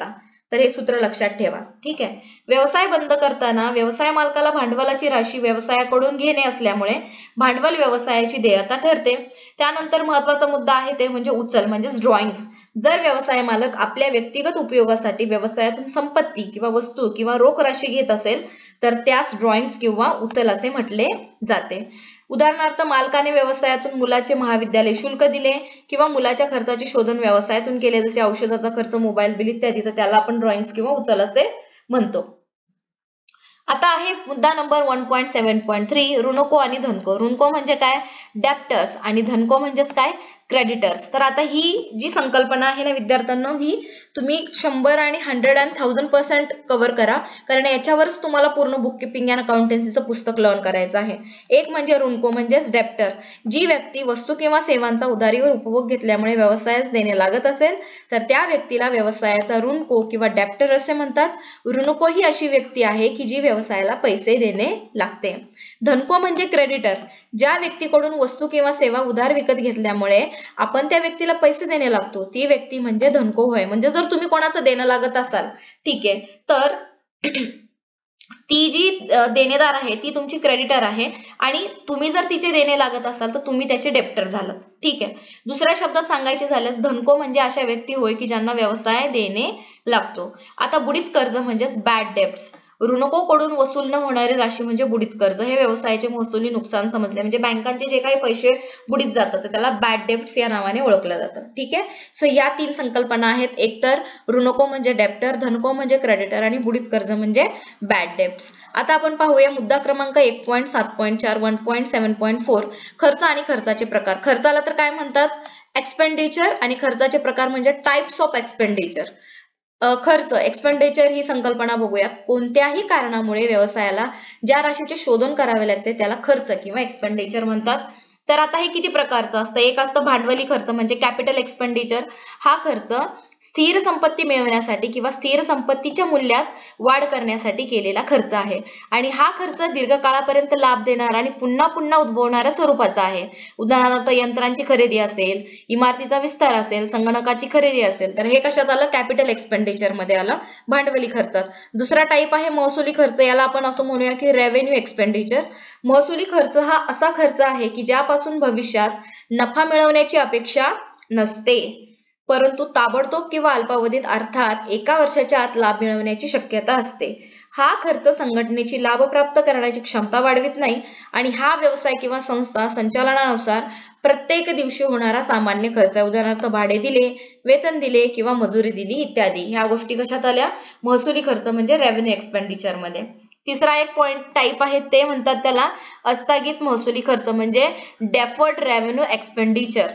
तर हे सूत्र लक्षात ठेवा. ठीक आहे. व्यवसाय बंद करताना व्यवसाय मालकाला भांडवलाची राशी व्यवसायाकडून घेणे असल्यामुळे भांडवल व्यवसायाची देयता ठरते. त्यानंतर महत्वाचा मुद्दा आहे ते म्हणजे उचल म्हणजेच ड्रॉइंग्स. जर व्यवसाय मालक आपल्या व्यक्तिगत उपयोगासाठी व्यवसायातून संपत्ती किंवा वस्तू किंवा रोख राशी घेत असेल तर त्यास ड्रॉइंग्स किंवा उचल असे म्हटले जाते. उदाहरणार्थ मालकाने व्यवसायातून मुलाचे महाविद्यालय शुल्क दिले किंवा मुलाच्या खर्चाचे शोधन व्यवसायातून केले जसे औषधाचा खर्च, मोबाईल बिल इत्यादी, तर त्याला आपण ड्रॉइंग्स किंवा उचल असे म्हणतो. आता आहे मुद्दा number one point seven point three ऋणको आणि धनको. ऋणको म्हणजे काय? डेप्टर्स आणि धनको म्हणजेच काय? क्रेडिटर्स. तर आता ही जी संकल्पना आहे ना विद्यार्थ्यांनो, ही तुम्ही शंभर आणि hundred and thousand percent cover करा, कारण याच्यावरच तुम्हाला पूर्ण बुक किपिंग अँड अकाउंटन्सीचं पुस्तक लर्न करायचं आहे. एक म्हणजे ऋणको म्हणजेच डेप्टर. जी व्यक्ती वस्तू किंवा सेवांचा उधारीवर उपभोग घेतल्यामुळे व्यवसायास देणे लागत असेल तर त्या व्यक्तीला व्यवसायाचा ऋणको किंवा डेप्टर असे म्हणतात. ऋणको ही अशी व्यक्ती आहे की जी व्यवसायाला पैसे देणे लागते. धनको म्हणजे क्रेडिटर. ज्या व्यक्तीकडून वस्तू किंवा सेवा उधार विकत घेतल्यामुळे आपण त्या व्यक्तीला पैसे देणे लागतो ती व्यक्ती म्हणजे धनको होय. म्हणजे जर तुम्ही कोणाचं देणं लागत असाल, ठीक आहे, तर ती जी देणेदार आहे ती तुमची क्रेडिटर आहे आणि तुम्ही जर तिचे देणे लागत असाल तर तुम्ही त्याचे डेप्टर झालात. ठीक आहे. दुसऱ्या शब्दात सांगायचे झाल्यास धनको म्हणजे अशा व्यक्ती होय की ज्यांना व्यवसाय देणे लागतो. आता बुडीत कर्ज म्हणजेच बॅड डेब्ट्स. ऋणको कडून वसूल न होणारी राशी म्हणजे बुडीत कर्ज. हे व्यवसायाचे महसुली नुकसान समजले. म्हणजे बँकांचे जे काही पैसे बुडीत जातात तर त्याला बॅड डेब्ट्स या नावाने ओळखलं जातं. ठीक आहे. सो या तीन संकल्पना आहेत. एक तर ऋणको म्हणजे डेप्टर, धनको म्हणजे क्रेडिटर आणि बुडीत कर्ज म्हणजे बॅड डेब्ट्स. आता आपण पाहूया मुद्दा क्रमांक एक पॉईंट सात पॉईंट चार one point seven point four खर्च आणि खर्चाचे प्रकार. खर्चाला तर काय म्हणतात? एक्सपेंडिचर. आणि खर्चाचे प्रकार म्हणजे टाइप्स ऑफ एक्सपेंडिचर. खर्च एक्सपेंडिचर ही संकल्पना बघूयात. कोणत्याही कारणामुळे व्यवसायाला ज्या राशीचे शोधन करावे लागते त्याला खर्च किंवा एक्सपेंडिचर म्हणतात. तर आता हे किती प्रकारचं असतं? एक असतं भांडवली खर्च म्हणजे कॅपिटल एक्सपेंडिचर. हा खर्च स्थिर संपत्ती मिळवण्यासाठी किंवा स्थिर संपत्तीच्या मूल्यात वाढ करण्यासाठी केलेला खर्च आहे आणि हा खर्च दीर्घकाळापर्यंत लाभ देणारा आणि पुन्हा पुन्हा उद्भवणाऱ्या स्वरूपाचा आहे. उदाहरणार्थ यंत्रांची खरेदी असेल, इमारतीचा विस्तार असेल, संगणकाची खरेदी असेल, तर हे कशात आलं? कॅपिटल एक्सपेंडिचर मध्ये आलं, भांडवली खर्चात. दुसरा टाईप आहे महसुली खर्च. याला आपण असं म्हणूया की रेव्हेन्यू एक्सपेंडिचर. महसुली खर्च हा असा खर्च आहे की ज्यापासून भविष्यात नफा मिळवण्याची अपेक्षा नसते परंतु ताबडतोब किंवा अल्पावधीत अर्थात एका वर्षाच्या आत लाभ मिळवण्याची शक्यता असते. हा खर्च संघटनेची लाभ प्राप्त करण्याची क्षमता वाढवित नाही आणि हा व्यवसाय किंवा संस्था संचालनानुसार प्रत्येक दिवशी होणारा सामान्य खर्च. उदाहरणार्थ भाडे दिले, वेतन दिले किंवा मजुरी दिली इत्यादी. ह्या गोष्टी कशात आल्या? महसुली खर्च म्हणजे रेव्हेन्यू एक्सपेंडिचर मध्ये. तिसरा एक पॉइंट टाईप आहे ते म्हणतात त्याला अस्थगित महसुली खर्च म्हणजे डेफर्ड रेव्हेन्यू एक्सपेंडिचर.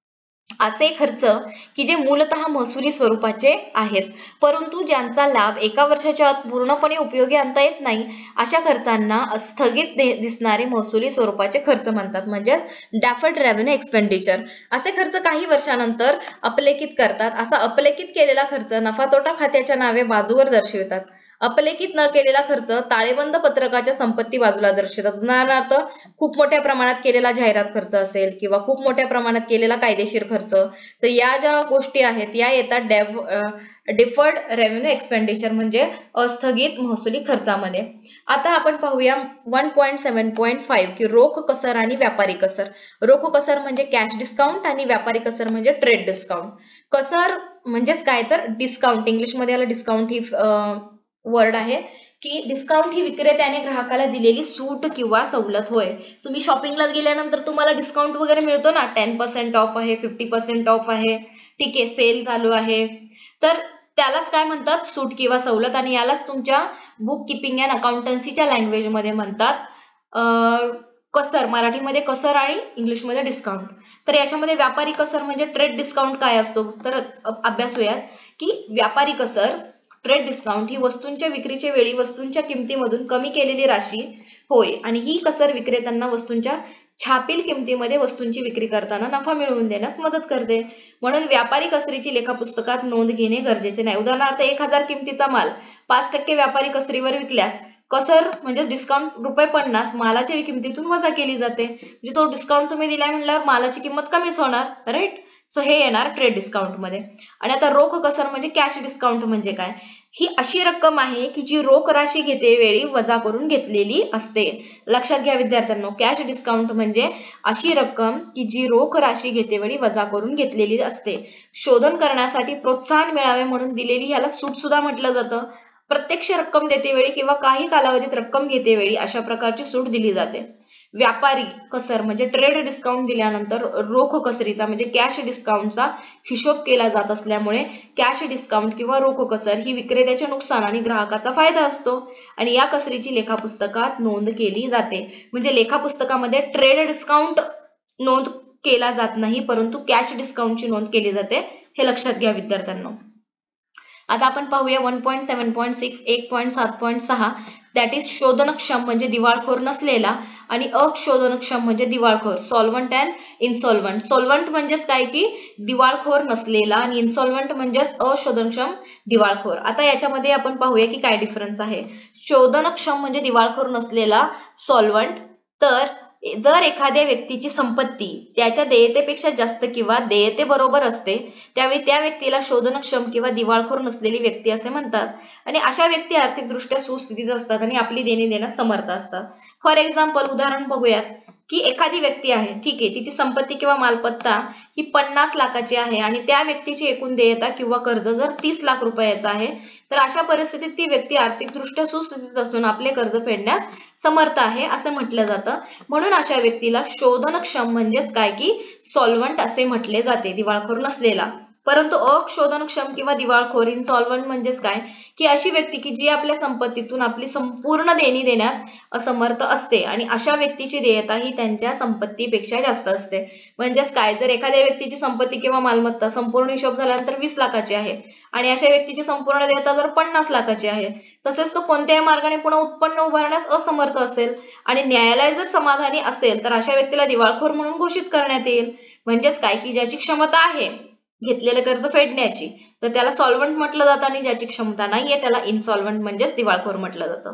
असे खर्च की जे मूलतः महसुली स्वरूपाचे आहेत परंतु ज्यांचा लाभ एका वर्षाच्या आत पूर्णपणे उपयोगी आणता येत नाही अशा खर्चांना स्थगित दिसणारे महसुली स्वरूपाचे खर्च म्हणतात म्हणजेच डेफर्ड रेव्हेन्यू एक्सपेंडिचर. असे खर्च काही वर्षानंतर अपलेखित करतात. असा अपलेखित केलेला खर्च नफा तोटा खात्याच्या नावे बाजूवर दर्शवितात. अपलेखित न केलेला खर्च ताळेबंद पत्रकाच्या संपत्ती बाजूला दर्शवतात. उदाहरणार्थ खूप मोठ्या प्रमाणात केलेला जाहिरात खर्च असेल किंवा खूप मोठ्या प्रमाणात केलेला कायदेशीर खर्च, तर या ज्या गोष्टी आहेत या येतात डेफ डिफर्ड रेव्हेन्यू एक्सपेंडिचर म्हणजे अस्थगित महसुली खर्चामध्ये. आता आपण पाहूया one point seven point five की रोख कसर आणि व्यापारी कसर. रोख कसर म्हणजे कॅश डिस्काउंट आणि व्यापारी कसर म्हणजे ट्रेड डिस्काउंट. कसर म्हणजेच काय तर डिस्काउंट. इंग्लिश मध्ये याला डिस्काउंट ही वर्ड आहे की डिस्काउंट ही विक्रेत्याने ग्राहकाला दिलेली सूट किंवा सवलत होय. तुम्ही शॉपिंगला गेल्यानंतर तुम्हाला डिस्काउंट वगैरे मिळतो ना, टेन पर्सेंट ऑफ आहे, फिफ्टी पर्सेंट ऑफ आहे, ठीक आहे, सेल चालू आहे, तर त्यालाच काय म्हणतात? सूट किंवा सवलत. आणि यालाच तुमच्या बुक किपिंग अँड अकाउंटन्सीच्या लँग्वेज मध्ये म्हणतात कसर. मराठीमध्ये कसर आणि इंग्लिशमध्ये डिस्काउंट. तर याच्यामध्ये व्यापारी कसर म्हणजे ट्रेड डिस्काउंट काय असतो तर अभ्यासूयात की व्यापारी कसर ट्रेड डिस्काउंट ही वस्तूंच्या विक्रीच्या वेळी वस्तूंच्या किमतीमधून कमी केलेली राशी होय आणि ही कसर विक्रेत्यांना वस्तूंच्या छापील किमतीमध्ये वस्तूंची विक्री करताना नफा मिळवून देण्यास मदत करते. म्हणून व्यापारी कसरीची लेखापुस्तकात नोंद घेणे गरजेचे नाही. उदाहरणार्थ एक हजार किमतीचा माल पाच टक्के व्यापारी कसरीवर विकल्यास कसर म्हणजे डिस्काउंट रुपये पन्नास मालाच्या किमतीतून वजा केली जाते. म्हणजे तो डिस्काउंट तुम्ही दिलाय म्हणल्यावर मालाची किंमत कमीच होणार, राईट. सो हे येणार ट्रेड डिस्काउंट मध्ये. आणि आता रोख कसर म्हणजे कॅश डिस्काउंट म्हणजे काय? ही अशी रक्कम आहे की जी रोख राशी घेते वेळी वजा करून घेतलेली असते. लक्षात घ्या विद्यार्थ्यांनो, कॅश डिस्काउंट म्हणजे अशी रक्कम की जी रोख राशी घेते वेळी वजा करून घेतलेली असते. शोधन करण्यासाठी प्रोत्साहन मिळावे म्हणून दिलेली ह्याला सूट सुद्धा म्हटलं जातं. प्रत्यक्ष रक्कम देते वेळी किंवा काही कालावधीत रक्कम घेते वेळी अशा प्रकारची सूट दिली जाते. व्यापारी कसर म्हणजे ट्रेड डिस्काउंट दिल्यानंतर रोख कसरीचा म्हणजे कॅश डिस्काउंटचा हिशोब केला जात असल्यामुळे कॅश डिस्काउंट किंवा रोख कसर ही विक्रेत्याचे नुकसान आणि ग्राहकाचा फायदा असतो आणि या कसरीची लेखापुस्तकात नोंद केली जाते. म्हणजे लेखापुस्तकामध्ये ट्रेड डिस्काउंट नोंद केला जात नाही, परंतु कॅश डिस्काउंटची नोंद केली जाते. हे लक्षात घ्या विद्यार्थ्यांनो. आता आपण पाहूया one point seven point six एक पॉईंट सात पॉईंट सहा दॅट इज शोधनक्षम म्हणजे दिवाळखोर नसलेला आणि अशोधनक्षम म्हणजे दिवाळखोर सॉल्व्हंट अँड इन्सॉल्व्हंट. सॉल्व्हंट म्हणजेच काय की दिवाळखोर नसलेला आणि इन्सॉल्व्हंट म्हणजेच अशोधनक्षम दिवाळखोर. आता याच्यामध्ये आपण पाहूया की काय डिफरन्स आहे. शोधनक्षम म्हणजे दिवाळखोर नसलेला सॉल्व्हंट, तर जर एखाद्या व्यक्तीची संपत्ती त्याच्या देयतेपेक्षा जास्त किंवा देयते बरोबर असते त्यावेळी त्या व्यक्तीला शोधनक्षम किंवा दिवाळखोर नसलेली व्यक्ती असे म्हणतात आणि अशा व्यक्ती आर्थिकदृष्ट्या सुस्थितीत असतात आणि आपली देणी देण्यास समर्थ असतात. फॉर एक्झाम्पल उदाहरण बघूयात की एखादी व्यक्ती आहे, ठीक आहे, तिची संपत्ती किंवा मालमत्ता ही पन्नास लाखाची आहे आणि त्या व्यक्तीची एकूण देयता किंवा कर्ज जर तीस लाख रुपयाचं आहे, तर अशा परिस्थितीत ती व्यक्ती आर्थिकदृष्ट्या सुस्थितीत असून आपले कर्ज फेडण्यास समर्थ आहे असं म्हटलं जातं. म्हणून अशा व्यक्तीला शोधनक्षम म्हणजेच काय की सॉल्व्हंट असे म्हटले जाते, दिवाळखोर नसलेला. परंतु अशोधनक्षम किंवा दिवाळखोर इनसॉल्व्हंट म्हणजेच काय की अशी व्यक्ती की जी आपल्या संपत्तीतून आपली संपूर्ण देणी देण्यास असमर्थ असते आणि अशा व्यक्तीची देयता ही त्यांच्या संपत्तीपेक्षा जास्त असते. म्हणजेच काय, जर एखाद्या व्यक्तीची संपत्ती किंवा मालमत्ता संपूर्ण हिशोब झाल्यानंतर वीस लाखाची आहे आणि अशा व्यक्तीची संपूर्ण देयता जर पन्नास लाखाची आहे, तसेच तो कोणत्याही मार्गाने पुन्हा उत्पन्न उभारण्यास असमर्थ असेल आणि न्यायालय जर समाधानी असेल तर अशा व्यक्तीला दिवाळखोर म्हणून घोषित करण्यात येईल. म्हणजेच काय की ज्याची क्षमता आहे घेतलेले कर्ज फेडण्याची तर त्याला सॉल्व्हंट म्हटलं जातं आणि ज्याची क्षमता नाहीये त्याला इनसॉल्व्हंट म्हणजेच दिवाळखोर म्हटलं जातं.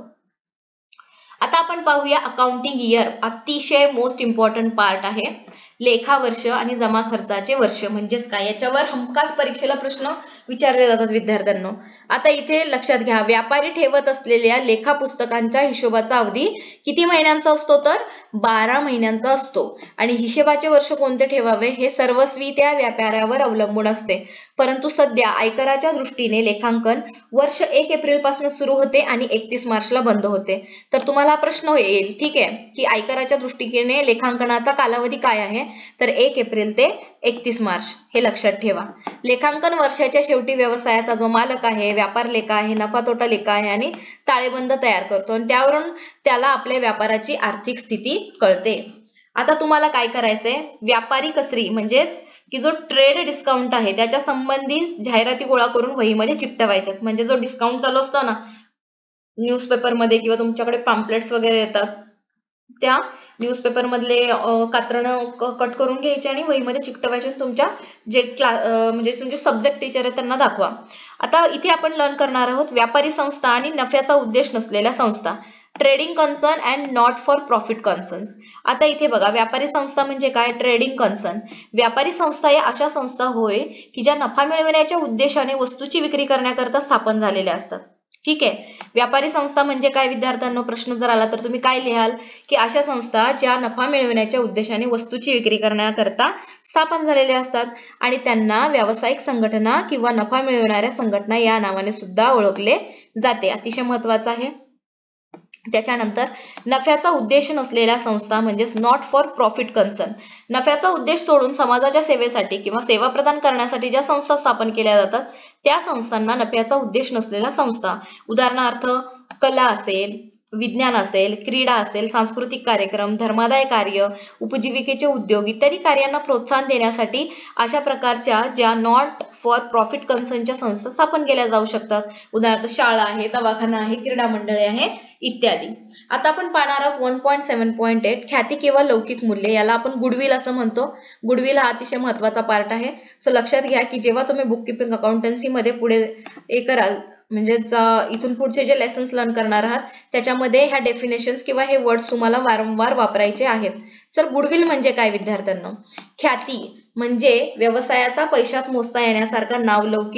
आता आपण पाहूया अकाउंटिंग इयर, अतिशय मोस्ट इम्पॉर्टंट पार्ट आहे. लेखा वर्ष आणि जमा खर्चाचे वर्ष म्हणजेच काय, याच्यावर हमखास परीक्षेला प्रश्न विचारले जातात विद्यार्थ्यांनो. आता इथे लक्षात घ्या, व्यापारी ठेवत असलेल्या लेखा पुस्तकांच्या हिशोबाचा अवधी किती महिन्यांचा असतो तर बारा महिन्यांचा असतो आणि हिशेबाचे वर्ष कोणते ठेवावे हे सर्वस्वी त्या व्यापाऱ्यावर अवलंबून असते. परंतु सध्या आयकराच्या दृष्टीने लेखांकन वर्ष एक एप्रिल पासून सुरू होते आणि एकतीस मार्चला बंद होते. तर तुम्हाला प्रश्न येईल, ठीक आहे, की आयकराच्या दृष्टीने लेखांकनाचा कालावधी काय आहे, तर एक एप्रिल ते एकतीस मार्च हे लक्षात ठेवा. लेखांकन वर्षाच्या शेवटी व्यवसायाचा जो मालक आहे, व्यापार लेखा आहे, नफा तोटा लेखा आहे आणि ताळेबंद तयार करतो आणि त्यावरून त्याला आपल्या व्यापाराची आर्थिक स्थिती कळते. आता तुम्हाला काय करायचंय, व्यापारी कसरी म्हणजेच की जो ट्रेड डिस्काउंट आहे त्याच्या संबंधित जाहिराती गोळा करून वहीमध्ये चिकटवायच्यात. म्हणजे जो डिस्काउंट चालू असतो ना न्यूजपेपर मध्ये किंवा तुमच्याकडे पॅम्पलेट्स वगैरे येतात, त्या न्यूजपेपर मधले कात्रण कट करून घ्यायचे आणि वहीमध्ये चिकटवायचे, तुमच्या जे क्लास म्हणजे तुमचे सब्जेक्ट टीचर आहेत त्यांना दाखवा. आता इथे आपण लर्न करणार आहोत व्यापारी संस्था आणि नफ्याचा उद्देश नसलेल्या संस्था, trading concern and not for profit concerns. आता इथे बघा, व्यापारी संस्था म्हणजे काय, ट्रेडिंग कन्सर्न. व्यापारी संस्था या अशा संस्था होय की ज्या नफा मिळविण्याच्या उद्देशाने वस्तूची विक्री करण्याकरता स्थापन झालेल्या असतात. ठीक आहे, व्यापारी संस्था म्हणजे काय विद्यार्थ्यांनो, प्रश्न जर आला तर तुम्ही काय लिहाल की अशा संस्था ज्या नफा मिळविण्याच्या उद्देशाने वस्तूची विक्री करण्याकरता स्थापन झालेल्या असतात आणि त्यांना व्यावसायिक संघटना किंवा नफा मिळविणाऱ्या संघटना या नावाने सुद्धा ओळखले जाते. अतिशय महत्वाचं आहे. त्याच्यानंतर नफ्याचा उद्देश नसलेल्या संस्था म्हणजेच नॉट फॉर प्रॉफिट कन्सर्न. नफ्याचा उद्देश सोडून समाजाच्या सेवेसाठी किंवा सेवा प्रदान करण्यासाठी ज्या संस्था स्थापन केल्या जातात त्या संस्थांना नफ्याचा उद्देश नसलेल्या संस्था. उदाहरणार्थ कला असेल, विज्ञान असेल, क्रीडा असेल, सांस्कृतिक कार्यक्रम, धर्मादाय कार्य, उपजीविकेचे उद्योग इत्यादी कार्यांना प्रोत्साहन देण्यासाठी अशा प्रकारच्या ज्या नॉट फॉर प्रॉफिट कन्सर्नच्या संस्था स्थापन केल्या जाऊ शकतात. उदाहरणार्थ शाळा आहे, दवाखाना आहे, क्रीडा मंडळे आहे इत्यादी. आता आपण पाहणार आहोत one point seven point eight ख्याती किंवा लौकिक मूल्य, याला आपण गुडविल असं म्हणतो. गुडविल हा अतिशय महत्वाचा पार्ट आहे. सो लक्षात घ्या की जेव्हा तुम्ही बुक किपिंग अकाउंटन्सी मध्ये पुढे हे कराल म्हणजेच इथून पुढचे जे लेसन्स लर्न करणार आहात त्याच्यामध्ये ह्या डेफिनेशन्स किंवा हे वर्ड्स तुम्हाला वारंवार वापरायचे आहेत. सर गुडविल म्हणजे काय विद्यार्थ्यांना, ख्याती म्हणजे व्यवसायाचा पैशात मोजता येण्यासारखा नावलौकिक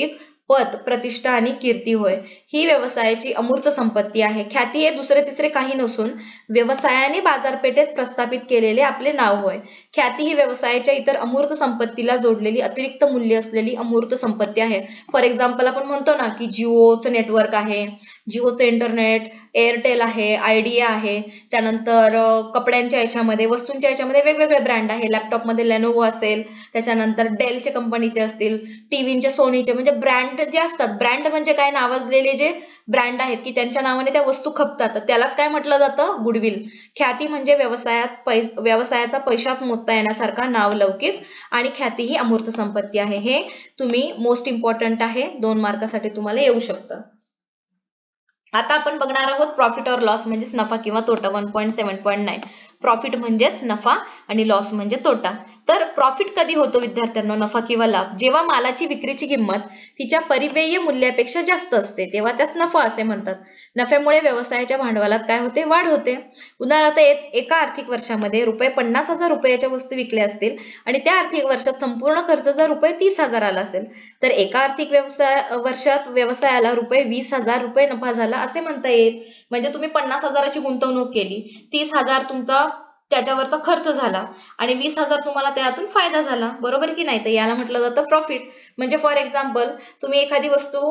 पद, प्रतिष्ठा आणि कीर्ती होय. ही व्यवसायाची अमूर्त संपत्ती आहे. ख्याती हे दुसरे तिसरे काही नसून व्यवसायाने बाजारपेठेत प्रस्थापित केलेले आपले नाव होय. ख्याती ही व्यवसायाच्या इतर अमूर्त संपत्तीला जोडलेली अतिरिक्त मूल्य असलेली अमूर्त संपत्ती आहे. फॉर एक्झाम्पल आपण म्हणतो ना की जिओचं नेटवर्क आहे, जिओचं इंटरनेट, एअरटेल आहे, आयडिया आहे, त्यानंतर कपड्यांच्या याच्यामध्ये, वस्तूंच्या याच्यामध्ये वेगवेगळे ब्रँड आहे. लॅपटॉपमध्ये लेनोवो असेल, त्याच्यानंतर डेलचे कंपनीचे असतील, टीव्हीचे सोनीचे, म्हणजे ब्रँड जे असतात. ब्रँड म्हणजे काय, नावाजलेले जे ब्रँड आहेत की त्यांच्या नावाने त्या वस्तू खपतात, त्यालाच काय म्हटलं जातं, गुडविल. ख्याती म्हणजे व्यवसायात पै व्यवसायाचा पैशाच मोजता येण्यासारखा नावलौकिक आणि ख्याती ही अमूर्त संपत्ती आहे. हे तुम्ही मोस्ट इम्पॉर्टंट आहे, दोन मार्कासाठी तुम्हाला येऊ शकतं. आता आपण बघणार आहोत प्रॉफिट और लॉस म्हणजेच नफा किंवा तोटा. One point seven point nine profit म्हणजेच नफा आणि लॉस म्हणजे तोटा. तर प्रॉफिट कधी होतो विद्यार्थ्यांना, नफा किंवा लाभ, जेव्हा मालाची विक्रीची किंमत तिच्या परिव्यय मूल्यापेक्षा जास्त असते तेव्हा त्यास नफा असे म्हणतात. नफ्यामुळे व्यवसायाच्या भांडवलात काय होते, वाढ होते. उदाहरणार्थ एका आर्थिक वर्षामध्ये रुपये पन्नास हजार रुपयाच्या वस्तू विकल्या असतील आणि त्या आर्थिक वर्षात संपूर्ण खर्च जर रुपये तीस हजार आला असेल तर एका आर्थिक व्यवसाय वर्षात व्यवसायाला रुपये वीस हजार रुपये नफा झाला असे म्हणता येईल. म्हणजे तुम्ही पन्नास हजाराची गुंतवणूक केली, तीस हजार तुमचा त्याच्यावरचा खर्च झाला आणि वीस हजार तुम्हाला त्यातून फायदा झाला, बरोबर की नाही. तर याला म्हटलं जातं प्रॉफिट. म्हणजे फॉर एक्झाम्पल तुम्ही एखादी वस्तू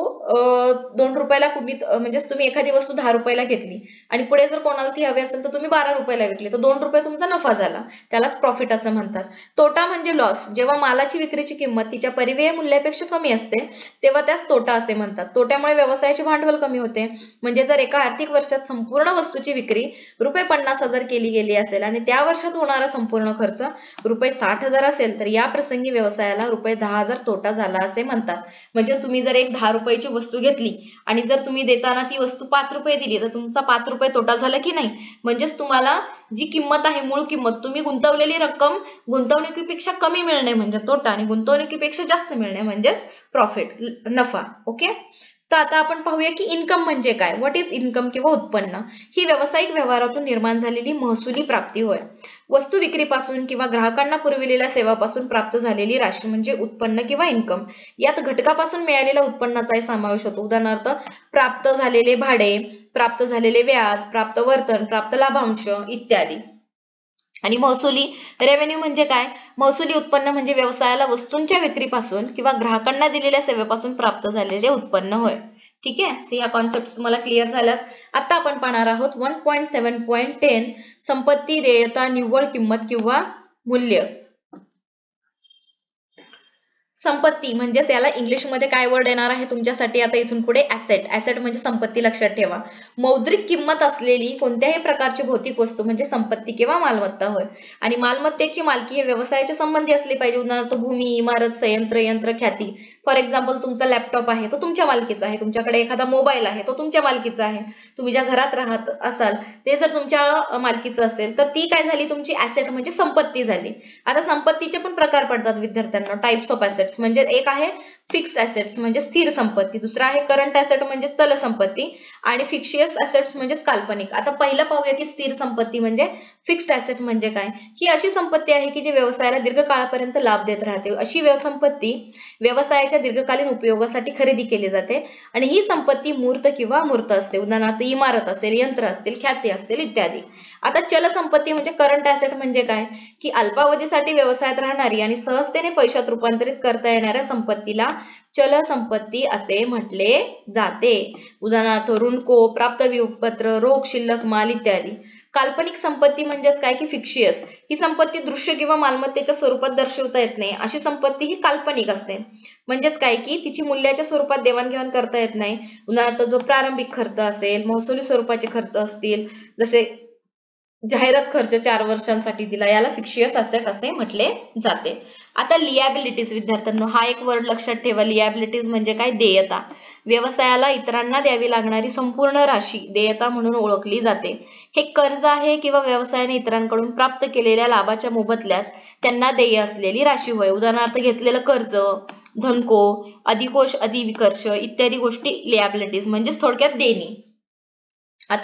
दोन रुपयाला कुठली, म्हणजे तुम्ही एखादी वस्तू दहा रुपयाला घेतली आणि पुढे जर कोणाला ती हवी असेल तर तुम्ही बारा रुपयाला विकली, तर दोन रुपये तुमचा नफा झाला, त्यालाच प्रॉफिट असं म्हणतात. तोटा म्हणजे लॉस. जेव्हा मालाची विक्रीची किंमत तिच्या परिव्यय मूल्यापेक्षा कमी असते तेव्हा त्यास तोटा असे म्हणतात. तोट्यामुळे व्यवसायाचे भांडवल कमी होते. म्हणजे जर एका आर्थिक वर्षात संपूर्ण वस्तूची विक्री रुपये पन्नास हजार केली गेली असेल आणि त्या वर्षात होणारा संपूर्ण खर्च रुपये साठ हजार असेल तर या प्रसंगी व्यवसायाला रुपये दहा हजार तोटा झाला असे म्हणतात. म्हणजे तुम्ही जर एक दहा रुपयाची वस्तू घेतली आणि जर तुम्ही देताना ती वस्तू पाच रुपये दिली तर तुमचा पाच रुपये तोटा झाला की नाही. म्हणजेच तुम्हाला जी किंमत आहे, मूळ किंमत, तुम्ही गुंतवलेली रक्कम गुंतवणुकीपेक्षा कमी मिळणे म्हणजे तोटा आणि गुंतवणुकीपेक्षा जास्त मिळणे म्हणजेच प्रॉफिट, नफा. ओके. तर आता आपण पाहूया की इन्कम म्हणजे काय. व्हॉट इज इन्कम किंवा उत्पन्न. ही व्यावसायिक व्यवहारातून निर्माण झालेली महसुली प्राप्ती होय. वस्तू विक्रीपासून किंवा ग्राहकांना पुरविलेल्या सेवापासून प्राप्त झालेली राशी म्हणजे उत्पन्न किंवा इन्कम. यात घटकापासून मिळालेल्या उत्पन्नाचाही समावेश होतो. उदाहरणार्थ प्राप्त झालेले भाडे, प्राप्त झालेले व्याज, प्राप्त वर्तन, प्राप्त लाभांश इत्यादी. आणि महसुली रेव्हेन्यू म्हणजे काय, महसुली उत्पन्न म्हणजे व्यवसायाला वस्तूंच्या विक्रीपासून किंवा ग्राहकांना दिलेल्या सेवेपासून प्राप्त झालेले उत्पन्न होय. ठीक आहे. सो या कॉन्सेप्ट तुम्हाला क्लिअर झाल्यात. आता आपण पाहणार आहोत one point seven point ten संपत्ती, देयता, निव्वळ किंमत किंवा मूल्य. संपत्ती म्हणजेच याला इंग्लिशमध्ये काय वर्ड येणार आहे तुमच्यासाठी आता इथून पुढे, ऍसेट. ऍसेट म्हणजे संपत्ती, लक्षात ठेवा. मौद्रिक किंमत असलेली कोणत्याही प्रकारची भौतिक वस्तू म्हणजे संपत्ती किंवा मालमत्ता होय. आणि मालमत्तेची मालकी हे व्यवसायाच्या संबंधी असली पाहिजे. उदाहरणार्थ भूमी, इमारत, संयंत्र, यंत्र, ख्याती. फॉर एक्झाम्पल तुमचा लॅपटॉप आहे तो तुमच्या मालकीचा आहे, तुमच्याकडे एखादा मोबाईल आहे तो तुमच्या मालकीचा आहे, तुम्ही ज्या घरात राहत असाल ते जर तुमच्या मालकीचं असेल तर ती काय झाली, तुमची ऍसेट म्हणजे संपत्ती झाली. आता संपत्तीचे पण प्रकार पडतात विद्यार्थ्यांना, टाइप्स ऑफ ऍसेट्स. म्हणजे एक आहे फिक्स्ड ऍसेट्स म्हणजे स्थिर संपत्ती, दुसरा आहे करंट ऍसेट म्हणजे चल संपत्ती आणि फिक्शियस ऍसेट्स म्हणजे काल्पनिक. आता पहिलं पाहूया की स्थिर संपत्ती म्हणजे फिक्स्ड ऍसेट म्हणजे काय. ही अशी संपत्ती आहे की जी व्यवसायाला दीर्घकाळापर्यंत लाभ देत राहते. अशी संपत्ती व्यवसायाच्या दीर्घकालीन उपयोगासाठी खरेदी केली जाते आणि ही संपत्ती मूर्त किंवा अमूर्त असते. उदाहरणार्थ इमारत असेल, यंत्र असतील, ख्याती असतील इत्यादी. आता चल संपत्ती म्हणजे करंट ऍसेट म्हणजे काय की अल्पावधीसाठी व्यवसायात राहणारी आणि सहजतेने पैशात रूपांतरित करता येणाऱ्या संपत्तीला चल संपत्ती असे म्हटले जाते. उदाहरणार्थ ऋणको, प्राप्त विपत्र, रोख, शिल्लक माल इत्यादी. काल्पनिक संपत्ती म्हणजेच काय की फिक्शियस. ही संपत्ती दृश्य किंवा मालमत्तेच्या स्वरूपात दर्शवता येत नाही, अशी संपत्ती ही काल्पनिक असते. म्हणजेच काय की तिची मूल्याच्या स्वरूपात देवाणघेवाण करता येत नाही. उदाहरणार्थ जो प्रारंभिक खर्च असेल, महसुली स्वरूपाचे खर्च असतील, जसे जाहिरात खर्च चार वर्षांसाठी दिला, याला फिक्शियस ऍसेट असे म्हटले जाते. आता लियाबिलिटीज विद्यार्थ्यांनो, हा एक वर्ड लक्षात ठेवा. लियाबिलिटीज म्हणजे काय, देयता. व्यवसायाला इतरांना द्यावी लागणारी संपूर्ण राशी देयता म्हणून ओळखली जाते. हे कर्ज आहे किंवा व्यवसायाने इतरांकडून प्राप्त केलेल्या लाभाच्या मोबदल्यात त्यांना देय असलेली राशी होय. उदाहरणार्थ घेतलेलं कर्ज, धनको, अधिकोष, अधिविकर्ष इत्यादी गोष्टी लियाबिलिटीज म्हणजेच थोडक्यात देणी. आता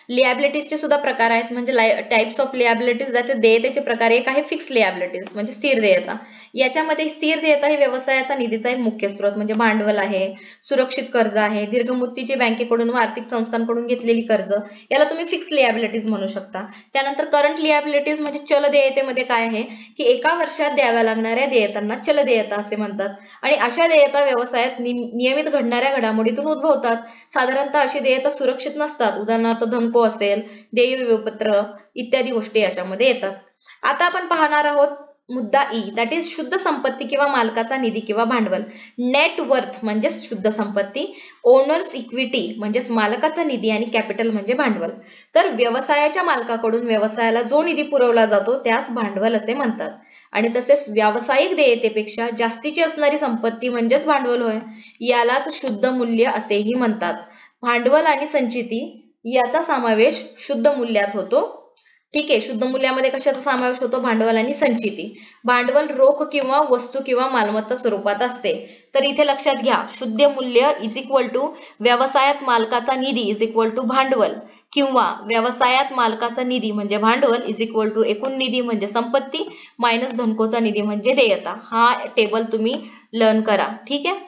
लिॲबिलिटीजचे सुद्धा प्रकार आहेत, म्हणजे टाइप्स ऑफ लिॲबिलिटीज, ज्याचे देयतेचे प्रकार. एक आहे फिक्स लिॲबिलिटीज म्हणजे स्थिर देयता. याच्यामध्ये स्थिर देयता ही व्यवसायाचा निधीचा एक मुख्य स्रोत म्हणजे भांडवल आहे, सुरक्षित कर्ज आहे, दीर्घ मुदतीची बँकेकडून व आर्थिक संस्थांकडून घेतलेली कर्ज, याला तुम्ही फिक्स लिॲबिलिटीज म्हणू शकता. त्यानंतर करंट लिॲबिलिटीज म्हणजे चल देयतेमध्ये काय आहे की एका वर्षात द्याव्या लागणाऱ्या देयतांना चल देयता असे म्हणतात. आणि अशा देयता व्यवसायात नियमित घडणाऱ्या घडामोडीतून उद्भवतात. साधारणतः अशी देयता सुरक्षित नसतात. उदाहरणार्थ धनको असेल, देय विवपत्र इत्यादी गोष्टी याच्यामध्ये येतात. आता आपण पाहणार आहोत मुद्दा ई, दॅट इज शुद्ध संपत्ती किंवा मालकाचा निधी किंवा भांडवल. नेट वर्थ म्हणजे शुद्ध संपत्ती, ओनर्स इक्विटी म्हणजेच मालकाचा निधी आणि कॅपिटल म्हणजे भांडवल. तर व्यवसायाच्या मालकाकडून व्यवसायाला जो निधी पुरवला जातो त्यास भांडवल असे म्हणतात. आणि तसेच व्यावसायिक देयतेपेक्षा जास्तीची असणारी संपत्ती म्हणजेच भांडवल होय, यालाच शुद्ध मूल्य असेही म्हणतात. भांडवल आणि संचिती याचा समावेश शुद्ध मूल्यात होतो. ठीक आहे, शुद्ध मूल्यामध्ये कशाचा समावेश होतो? भांडवल आणि संचिती. भांडवल रोख किंवा वस्तू किंवा मालमत्ता स्वरूपात असते. तर इथे लक्षात घ्या, शुद्ध मूल्य इज इक्वल टू व्यवसायात मालकाचा निधी इज इक्वल टू भांडवल, किंवा व्यवसायात मालकाचा निधी म्हणजे भांडवल इज इक्वल टू एकूण निधी म्हणजे संपत्ती मायनस धनकोचा निधी म्हणजे देयता. हा टेबल तुम्ही लर्न करा. ठीक आहे.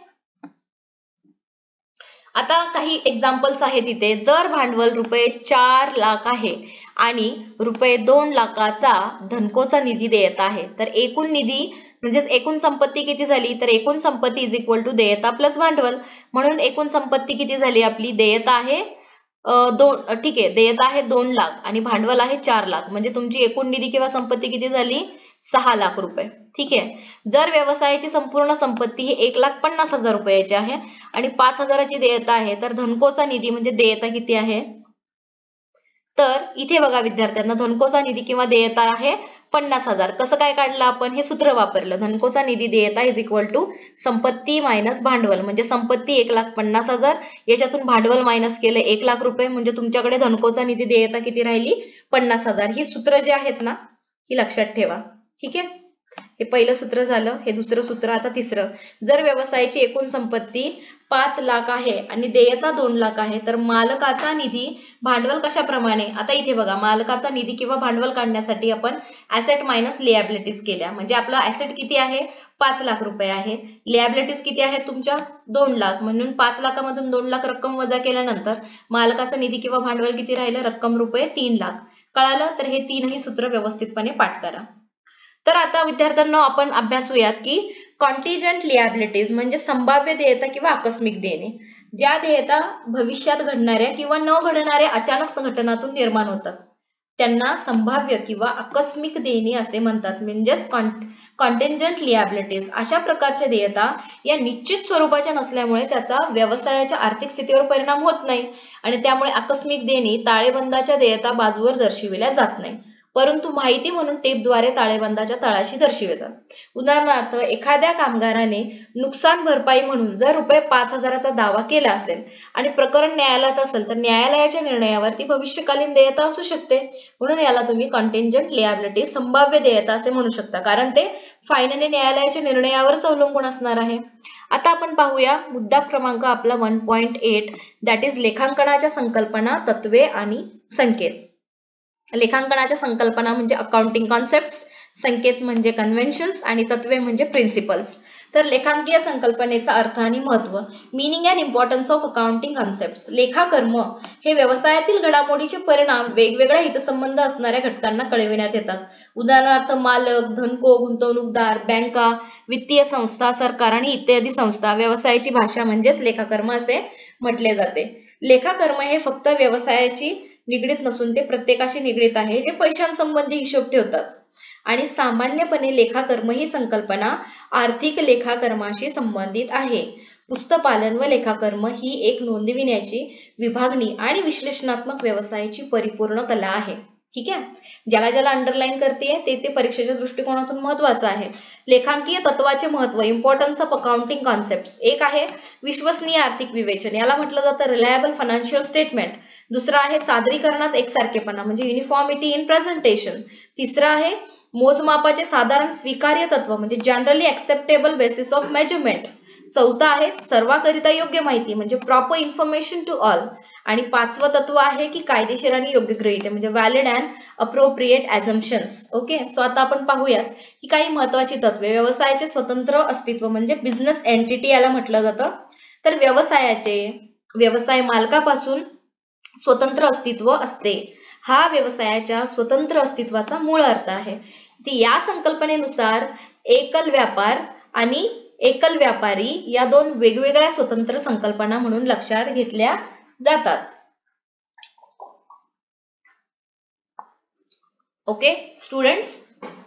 आता काही एक्झाम्पल्स आहेत इथे. जर भांडवल रुपये चार लाख आहे आणि रुपये दोन लाखाचा धनकोचा निधी देयता आहे, तर एकूण निधी म्हणजेच एकूण संपत्ती किती झाली? तर एकूण संपत्ती इज इक्वल टू देयता प्लस भांडवल. म्हणून एकूण संपत्ती किती झाली आपली? देयता आहे दोन, ठीक आहे, देयता आहे दोन लाख आणि भांडवल आहे चार लाख, म्हणजे तुमची एकूण निधी किंवा संपत्ती किती झाली? सहा लाख रुपये. ठीक आहे. जर व्यवसायाची संपूर्ण संपत्ती ही एक लाख पन्नास हजार रुपयाची आहे आणि पाच हजाराची देयता आहे, तर धनकोचा निधी म्हणजे देयता किती आहे? तर इथे बघा विद्यार्थ्यांना, धनकोचा निधी किंवा देयता आहे पन्नास हजार. कसं काय काढलं आपण? हे सूत्र वापरलं. धनकोचा निधी देयता इज इक्वल टू संपत्ती मायनस भांडवल, म्हणजे संपत्ती एक लाख पन्नास हजार, याच्यातून भांडवल मायनस केलं एक लाख रुपये, म्हणजे तुमच्याकडे धनकोचा निधी देयता किती राहिली? पन्नास हजार. ही सूत्र जी आहेत ना, ही लक्षात ठेवा. ठीक आहे. हे पहिलं सूत्र झालं. हे दुसरं सूत्र. आता तिसरं. जर व्यवसायाची एकूण संपत्ती पाच लाख आहे आणि देयता दोन लाख आहे, तर मालकाचा निधी भांडवल कशाप्रमाणे? आता इथे बघा, मालकाचा निधी किंवा भांडवल काढण्यासाठी आपण ऍसेट मायनस लिॲबिलिटीज केल्या. म्हणजे आपला ऍसेट किती आहे? पाच लाख रुपये आहे. लिॲबिलिटीज किती आहेत तुमच्या? दोन लाख. म्हणून पाच लाखामधून दोन लाख रक्कम वजा केल्यानंतर मालकाचा निधी किंवा भांडवल किती राहिलं? रक्कम रुपये तीन लाख. कळालं? तर हे तीनही सूत्र व्यवस्थितपणे पाठ करा. तर आता विद्यार्थ्यांना आपण अभ्यासूयात की कॉन्टिजेंट लिॲबिलिटीज म्हणजे संभाव्य देयता किंवा आकस्मिक देणे. ज्या देयता भविष्यात घडणाऱ्या किंवा न घडणाऱ्या अचानक घटनातून निर्माण होतात त्यांना संभाव्य किंवा आकस्मिक देणे असे म्हणतात, म्हणजेच कॉन्टिजेंट लिॲबिलिटीज. अशा प्रकारच्या देयता या निश्चित स्वरूपाच्या नसल्यामुळे त्याचा व्यवसायाच्या आर्थिक स्थितीवर परिणाम होत नाही आणि त्यामुळे आकस्मिक देणी ताळेबंदाच्या देयता बाजूवर दर्शविल्या जात नाही, परंतु माहिती म्हणून टेपद्वारे ताळेबंदाच्या तळाशी दर्शवितात. उदाहरणार्थ, एखाद्या कामगाराने नुकसान भरपाई म्हणून जर रुपये पाच हजाराचा दावा केला असेल आणि प्रकरण न्यायालयात असेल, तर न्यायालयाच्या निर्णयावरती भविष्यकालीन देयता असू शकते. म्हणून याला तुम्ही कॉन्टिजेंट लिॲबिलिटी संभाव्य देयता असे म्हणू शकता, कारण ते फायनली न्यायालयाच्या निर्णयावरच अवलंबून असणार आहे. आता आपण पाहूया मुद्दा क्रमांक आपला one point eight, that is लेखांकनाच्या संकल्पना, तत्वे आणि संकेत. लेखांकनाच्या संकल्पना म्हणजे अकाउंटिंग कॉन्सेप्ट्स, संकेत म्हणजे कन्व्हेन्शन्स आणि तत्वे म्हणजे प्रिन्सिपल्स. तर लेखांकीय संकल्पनेचा अर्थ आणि महत्व. Meaning and importance of accounting concepts. लेखाकर्म हे व्यवसायातील घडामोडीचे परिणाम वेगवेगळ्या हितसंबंध असणाऱ्या घटकांना कळविण्यात येतात. उदाहरणार्थ, मालक, धनको, गुंतवणूकदार, बँका, वित्तीय संस्था, सरकार आणि इत्यादी संस्था. व्यवसायाची भाषा म्हणजेच लेखाकर्म असे म्हटले जाते. लेखाकर्म हे फक्त व्यवसायाची निगडीत नसून ते प्रत्येकाशी निगडीत आहे जे पैशांसंबंधी हिशोब ठेवतात. आणि सामान्यपणे लेखाकर्म ही संकल्पना आर्थिक लेखाकर्माशी संबंधित आहे. पुस्तपालन व लेखाकर्म ही एक नोंदविण्याची, विभागणी आणि विश्लेषणात्मक व्यवसायाची परिपूर्ण कला आहे. ठीक आहे. ज्याला ज्याला अंडरलाईन करते ते ते परीक्षेच्या दृष्टिकोनातून महत्वाचं आहे. लेखांकीय तत्वाचे महत्व, इम्पॉर्टन्स ऑफ अकाउंटिंग कॉन्सेप्ट्स. एक आहे विश्वसनीय आर्थिक विवेचन, याला म्हटलं जातं रिलायबल फायनान्शियल स्टेटमेंट. दुसरा आहे सादरीकरणात एकसारखेपणा म्हणजे युनिफॉर्मिटी इन प्रेझेंटेशन. तिसरा आहे मोजमापाचे साधारण स्वीकार्य तत्व म्हणजे generally acceptable basis of measurement. चौथा आहे सर्वांकरिता योग्य माहिती म्हणजे प्रॉपर इन्फॉर्मेशन टू ऑल. आणि पाचवं तत्व आहे की कायदेशीर आणि योग्य गृहीते म्हणजे valid and appropriate assumptions. Okay, so आता आपण पाहूयात की काही महत्वाची तत्वे. व्यवसायाचे स्वतंत्र अस्तित्व म्हणजे बिझनेस एंटिटी याला म्हटलं जातं. तर व्यवसायाचे व्यवसाय मालकापासून स्वतंत्र अस्तित्व असते हा व्यवसायाच्या स्वतंत्र अस्तित्वाचा मूळ अर्थ आहे. ती या संकल्पनेनुसार एकल व्यापार आणि एकल व्यापारी या दोन वेगवेगळ्या स्वतंत्र संकल्पना म्हणून लक्षात घेतल्या जातात. ओके स्टुडंट्स,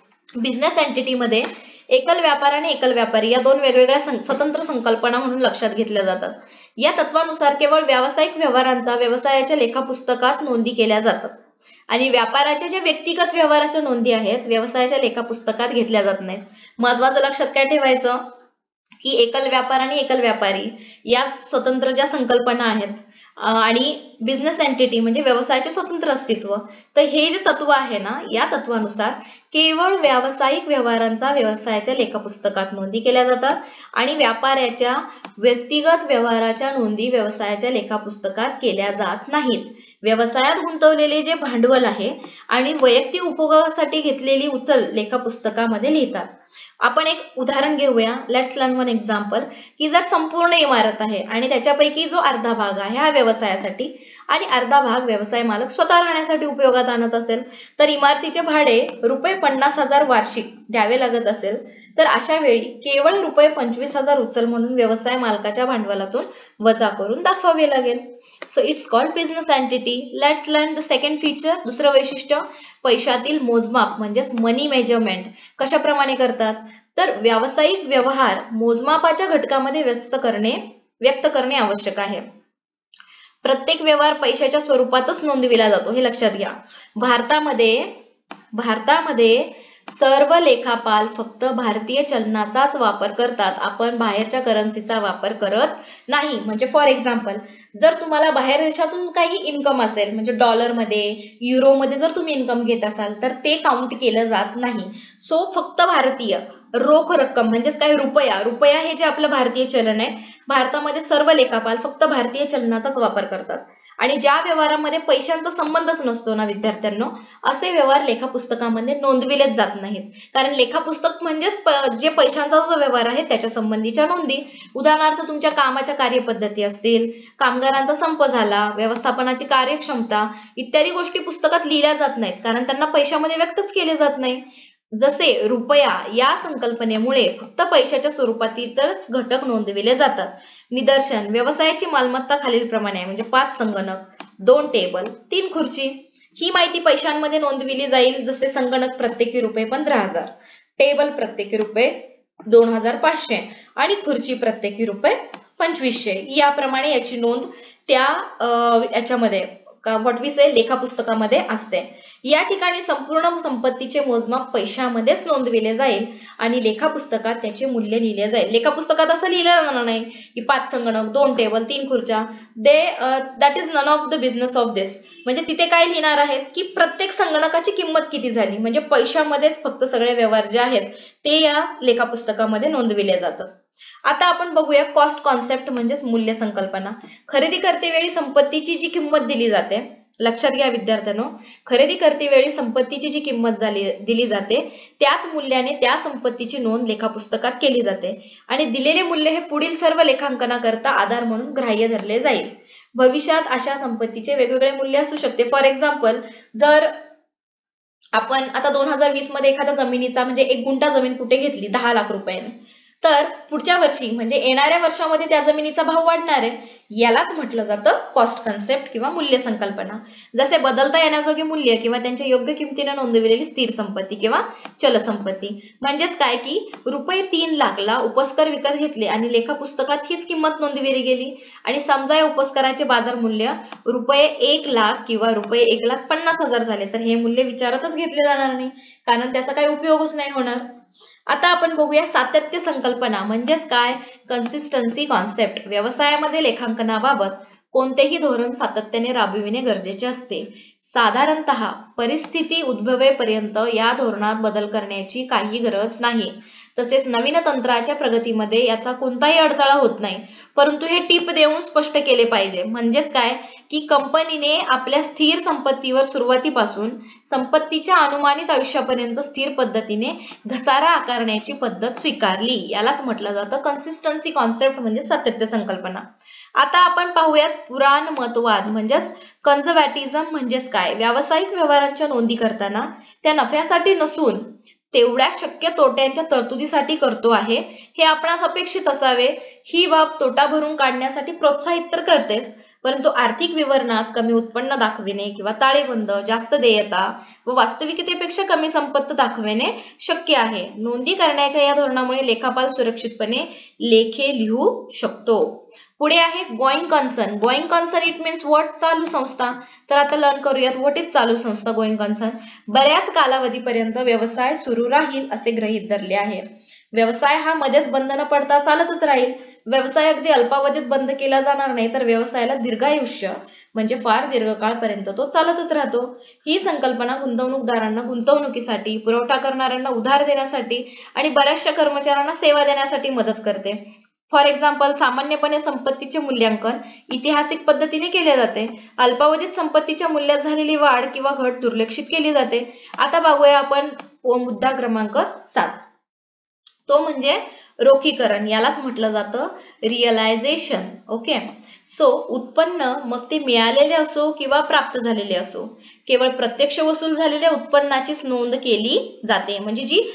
बिझनेस एंटिटी मध्ये एकल व्यापार आणि एकल व्यापारी या दोन वेगवेगळ्या स्वतंत्र संकल्पना म्हणून लक्षात घेतल्या जातात. या तत्वानुसार केवळ व्यावसायिक व्यवहारांचा व्यवसायाच्या लेखापुस्तकात नोंदी केल्या जातात आणि व्यापाराच्या ज्या व्यक्तिगत व्यवहाराच्या नोंदी आहेत व्यवसायाच्या लेखापुस्तकात घेतल्या जात नाहीत. महत्वाचं लक्षात काय ठेवायचं की एकल व्यापार आणि एकल व्यापारी या स्वतंत्र ज्या संकल्पना आहेत आणि बिझनेस एंटिटी म्हणजे व्यवसायाचे स्वतंत्र अस्तित्व, तर हे जे तत्व आहे ना या तत्वानुसार केवळ व्यावसायिक व्यवहारांचा व्यवसायाच्या लेखापुस्तकात नोंदी केल्या जातात आणि व्यापाऱ्याच्या व्यक्तिगत व्यवहाराच्या नोंदी व्यवसायाच्या लेखापुस्तकात केल्या जात नाहीत. व्यवसायात गुंतवलेले जे भांडवल आहे आणि वैयक्तिक उपयोगासाठी घेतलेली उचल लेखापुस्तकामध्ये लिहितात. आपण एक उदाहरण घेऊया. लेट्स लर्न वन एक्झाम्पल की जर संपूर्ण इमारत आहे आणि त्याच्यापैकी जो अर्धा भाग आहे हा व्यवसायासाठी आणि अर्धा भाग व्यवसाय मालक स्वतः राहण्यासाठी उपयोगात आणत असेल तर इमारतीचे भाडे रुपये पन्नास हजार वार्षिक द्यावे लागत असेल तर अशा वेळी केवळ रुपये पंचवीस हजार उचल म्हणून व्यवसाय मालकाच्या भांडवलातून वजा करून दाखवावे लागेल. So it's called business entity. Let's learn the second feature. दुसरं वैशिष्ट्य पैशातील मोजमाप म्हणजेच मनी मेजरमेंट कशाप्रमाणे करतात तर व्यावसायिक व्यवहार मोजमापाच्या घटकामध्ये व्यक्त करणे व्यक्त करणे आवश्यक आहे. प्रत्येक व्यवहार पैशाच्या स्वरूपातच नोंदविला जातो हे लक्षात घ्या. भारतामध्ये भारतामध्ये सर्व लेखापाल फक्त भारतीय चलनाचाच वापर करतात. आपण बाहेरच्या करन्सीचा वापर करत नाही. म्हणजे फॉर एक्झाम्पल जर तुम्हाला बाहेर देशातून काही इन्कम असेल म्हणजे डॉलर मध्ये युरो मध्ये जर तुम्ही इन्कम घेत असाल तर ते काउंट केलं जात नाही. सो फक्त भारतीय रोख रक्कम म्हणजेच काय रुपया रुपया हे जे आपलं भारतीय चलन आहे भारतामध्ये सर्व लेखापाल फक्त भारतीय चलनाचाच वापर करतात आणि ज्या व्यवहारामध्ये पैशांचा संबंधच नसतो ना विद्यार्थ्यांनो असे व्यवहार लेखापुस्तकामध्ये नोंदविलेच जात नाहीत. कारण लेखापुस्तक म्हणजेच जे पैशांचा जो व्यवहार आहे त्याच्या संबंधीच्या नोंदी. उदाहरणार्थ तुमच्या कामाच्या कार्यपद्धती असतील, कामगारांचा संप झाला, व्यवस्थापनाची कार्यक्षमता इत्यादी गोष्टी पुस्तकात लिहिल्या जात नाहीत कारण त्यांना पैशामध्ये व्यक्तच केले जात नाही. जसे रुपया या संकल्पनेमुळे फक्त पैशाच्या स्वरूपातीलच घटक नोंदविले जातात. निदर्शन व्यवसायाची मालमत्ता खालील प्रमाणे आहे म्हणजे पाच संगणक, दोन टेबल, तीन खुर्ची. ही माहिती पैशांमध्ये नोंदविली जाईल जसे संगणक प्रत्येकी रुपये पंधरा हजार, टेबल प्रत्येकी रुपये दोन हजार पाचशे आणि खुर्ची प्रत्येकी रुपये पंचवीसशे. याप्रमाणे याची नोंद त्या याच्यामध्ये व्हॉट वी से लेखापुस्तकामध्ये असते. या ठिकाणी संपूर्ण संपत्तीचे मोजमाप पैशामध्येच नोंदविले जाईल आणि लेखापुस्तकात त्याचे मूल्य लिहिले जाईल. लेखापुस्तकात असं लिहिलं जाणार नाही की पाच संगणक, दोन टेबल, तीन खुर्च्या. They that is none of the business of this. म्हणजे तिथे काय लिहिणार आहेत की प्रत्येक संगणकाची किंमत किती झाली म्हणजे पैशामध्येच फक्त सगळे व्यवहार जे आहेत ते या लेखापुस्तकामध्ये नोंदविले जातात. आता आपण बघूया कॉस्ट कॉन्सेप्ट म्हणजेच मूल्य संकल्पना. खरेदी करतेवेळी संपत्तीची जी किंमत दिली जाते लक्षात घ्या विद्यार्थ्यांनो, खरेदी करतेवेळी संपत्तीची जी किंमत झाली दिली जाते त्याच मूल्याने त्या संपत्तीची नोंद लेखापुस्तकात केली जाते आणि दिलेले मूल्य हे पुढील सर्व लेखांकनाकरता आधार म्हणून ग्राह्य धरले जाईल. भविष्यात अशा संपत्तीचे वेगवेगळे मूल्य असू शकते. फॉर एक्झाम्पल जर आपण आता दोन हजार वीस मध्ये एखाद्या जमिनीचा म्हणजे एक गुंठा जमीन कुठे घेतली दहा लाख रुपयाने तर पुढच्या वर्षी म्हणजे येणाऱ्या वर्षामध्ये त्या जमिनीचा भाव वाढणार आहे. यालाच म्हटलं जातं कॉस्ट कन्सेप्ट किंवा मूल्य संकल्पना. जसे बदलता येण्याजोगे मूल्य किंवा त्यांच्या योग्य किमतीने नोंदविलेली स्थिर संपत्ती किंवा चल संपत्ती. म्हणजेच काय की रुपये तीन लाखला उपस्कर विकत घेतले आणि लेखापुस्तकात हीच किंमत नोंदविली गेली आणि समजा या उपस्कराचे बाजार मूल्य रुपये एक लाख किंवा रुपये एक लाख पन्नास हजार झाले तर हे मूल्य विचारातच घेतले जाणार नाही कारण त्याचा काही उपयोगच नाही होणार. आता आपण बघूया सातत्य संकल्पना म्हणजेच काय कन्सिस्टन्सी कॉन्सेप्ट. व्यवसायामध्ये लेखांकनाबाबत कोणतेही धोरण सातत्याने राबविणे गरजेचे असते. साधारणतः परिस्थिती उद्भवेपर्यंत या धोरणात बदल करण्याची काही गरज नाही. तसेच नवीन तंत्राच्या प्रगतीमध्ये याचा कोणताही अडथळा होत नाही, परंतु हे टीप देऊन स्पष्ट केले पाहिजे. म्हणजेच काय की कंपनीने आपल्या स्थिर संपत्तीवर सुरुवातीपासून संपत्तीच्या अनुमानित आयुष्यापर्यंत स्थिर पद्धतीने घसारा आकारण्याची पद्धत स्वीकारली. यालाच म्हटलं जातं कन्सिस्टन्सी कॉन्सेप्ट म्हणजे सातत्य संकल्पना. आता आपण पाहूयात पुराणमतवाद म्हणजेच कन्झर्व्हेटिव्हिझम म्हणजेच काय. व्यावसायिक व्यवहारांच्या नोंदी करताना त्या नफ्यासाठी नसून तेवढ्या शक्य तोट्यांच्या तरतुदीसाठी करतो आहे हे आपणास अपेक्षित असावे. ही बाब तोटा भरून काढण्यासाठी प्रोत्साहित तर करतेच, परंतु आर्थिक विवरणात कमी उत्पन्न दाखविणे किंवा ताळेबंद, जास्त देयता व वास्तविकतेपेक्षा कमी संपत्ती दाखविणे शक्य आहे. नोंदी करण्याच्या या धोरणामुळे लेखापाल सुरक्षितपणे लेखे लिहू शकतो. पुढे आहे going concern. Going concern it means what, चालू संस्था. तर आता लर्न करूयात व्हॉट इज चालू संस्था. गोइंग कन्सर्न बऱ्याच कालावधीपर्यंत व्यवसाय सुरू राहील असे गृहीत धरले आहे. व्यवसाय हा मध्येच बंद न पडता चालतच राहील. व्यवसाय अगदी अल्पावधीत बंद केला जाणार नाही, तर व्यवसायाला दीर्घायुष्य म्हणजे फार दीर्घकाळपर्यंत तो चालतच राहतो. ही संकल्पना गुंतवणूकदारांना गुंतवणुकीसाठी, पुरवठा करणाऱ्यांना उधार देण्यासाठी आणि बऱ्याचशा कर्मचाऱ्यांना सेवा देण्यासाठी मदत करते. फॉर एक्झाम्पल, सामान्यपणे संपत्तीचे मूल्यांकन ऐतिहासिक पद्धतीने केले जाते. अल्पावधीत संपत्तीच्या मूल्यात झालेली वाढ किंवा घट दुर्लक्षित केली जाते. आता बघूया आपण मुद्दा क्रमांक सात, तो म्हणजे रोखीकरण. यालाच म्हटलं जातं रिअलायझेशन. ओके, सो उत्पन्न मग ते मिळालेले असो किंवा प्राप्त झालेले असो, केवळ प्रत्यक्ष वसूल झालेल्या उत्पन्नाचीच नोंद केली जाते. म्हणजे जी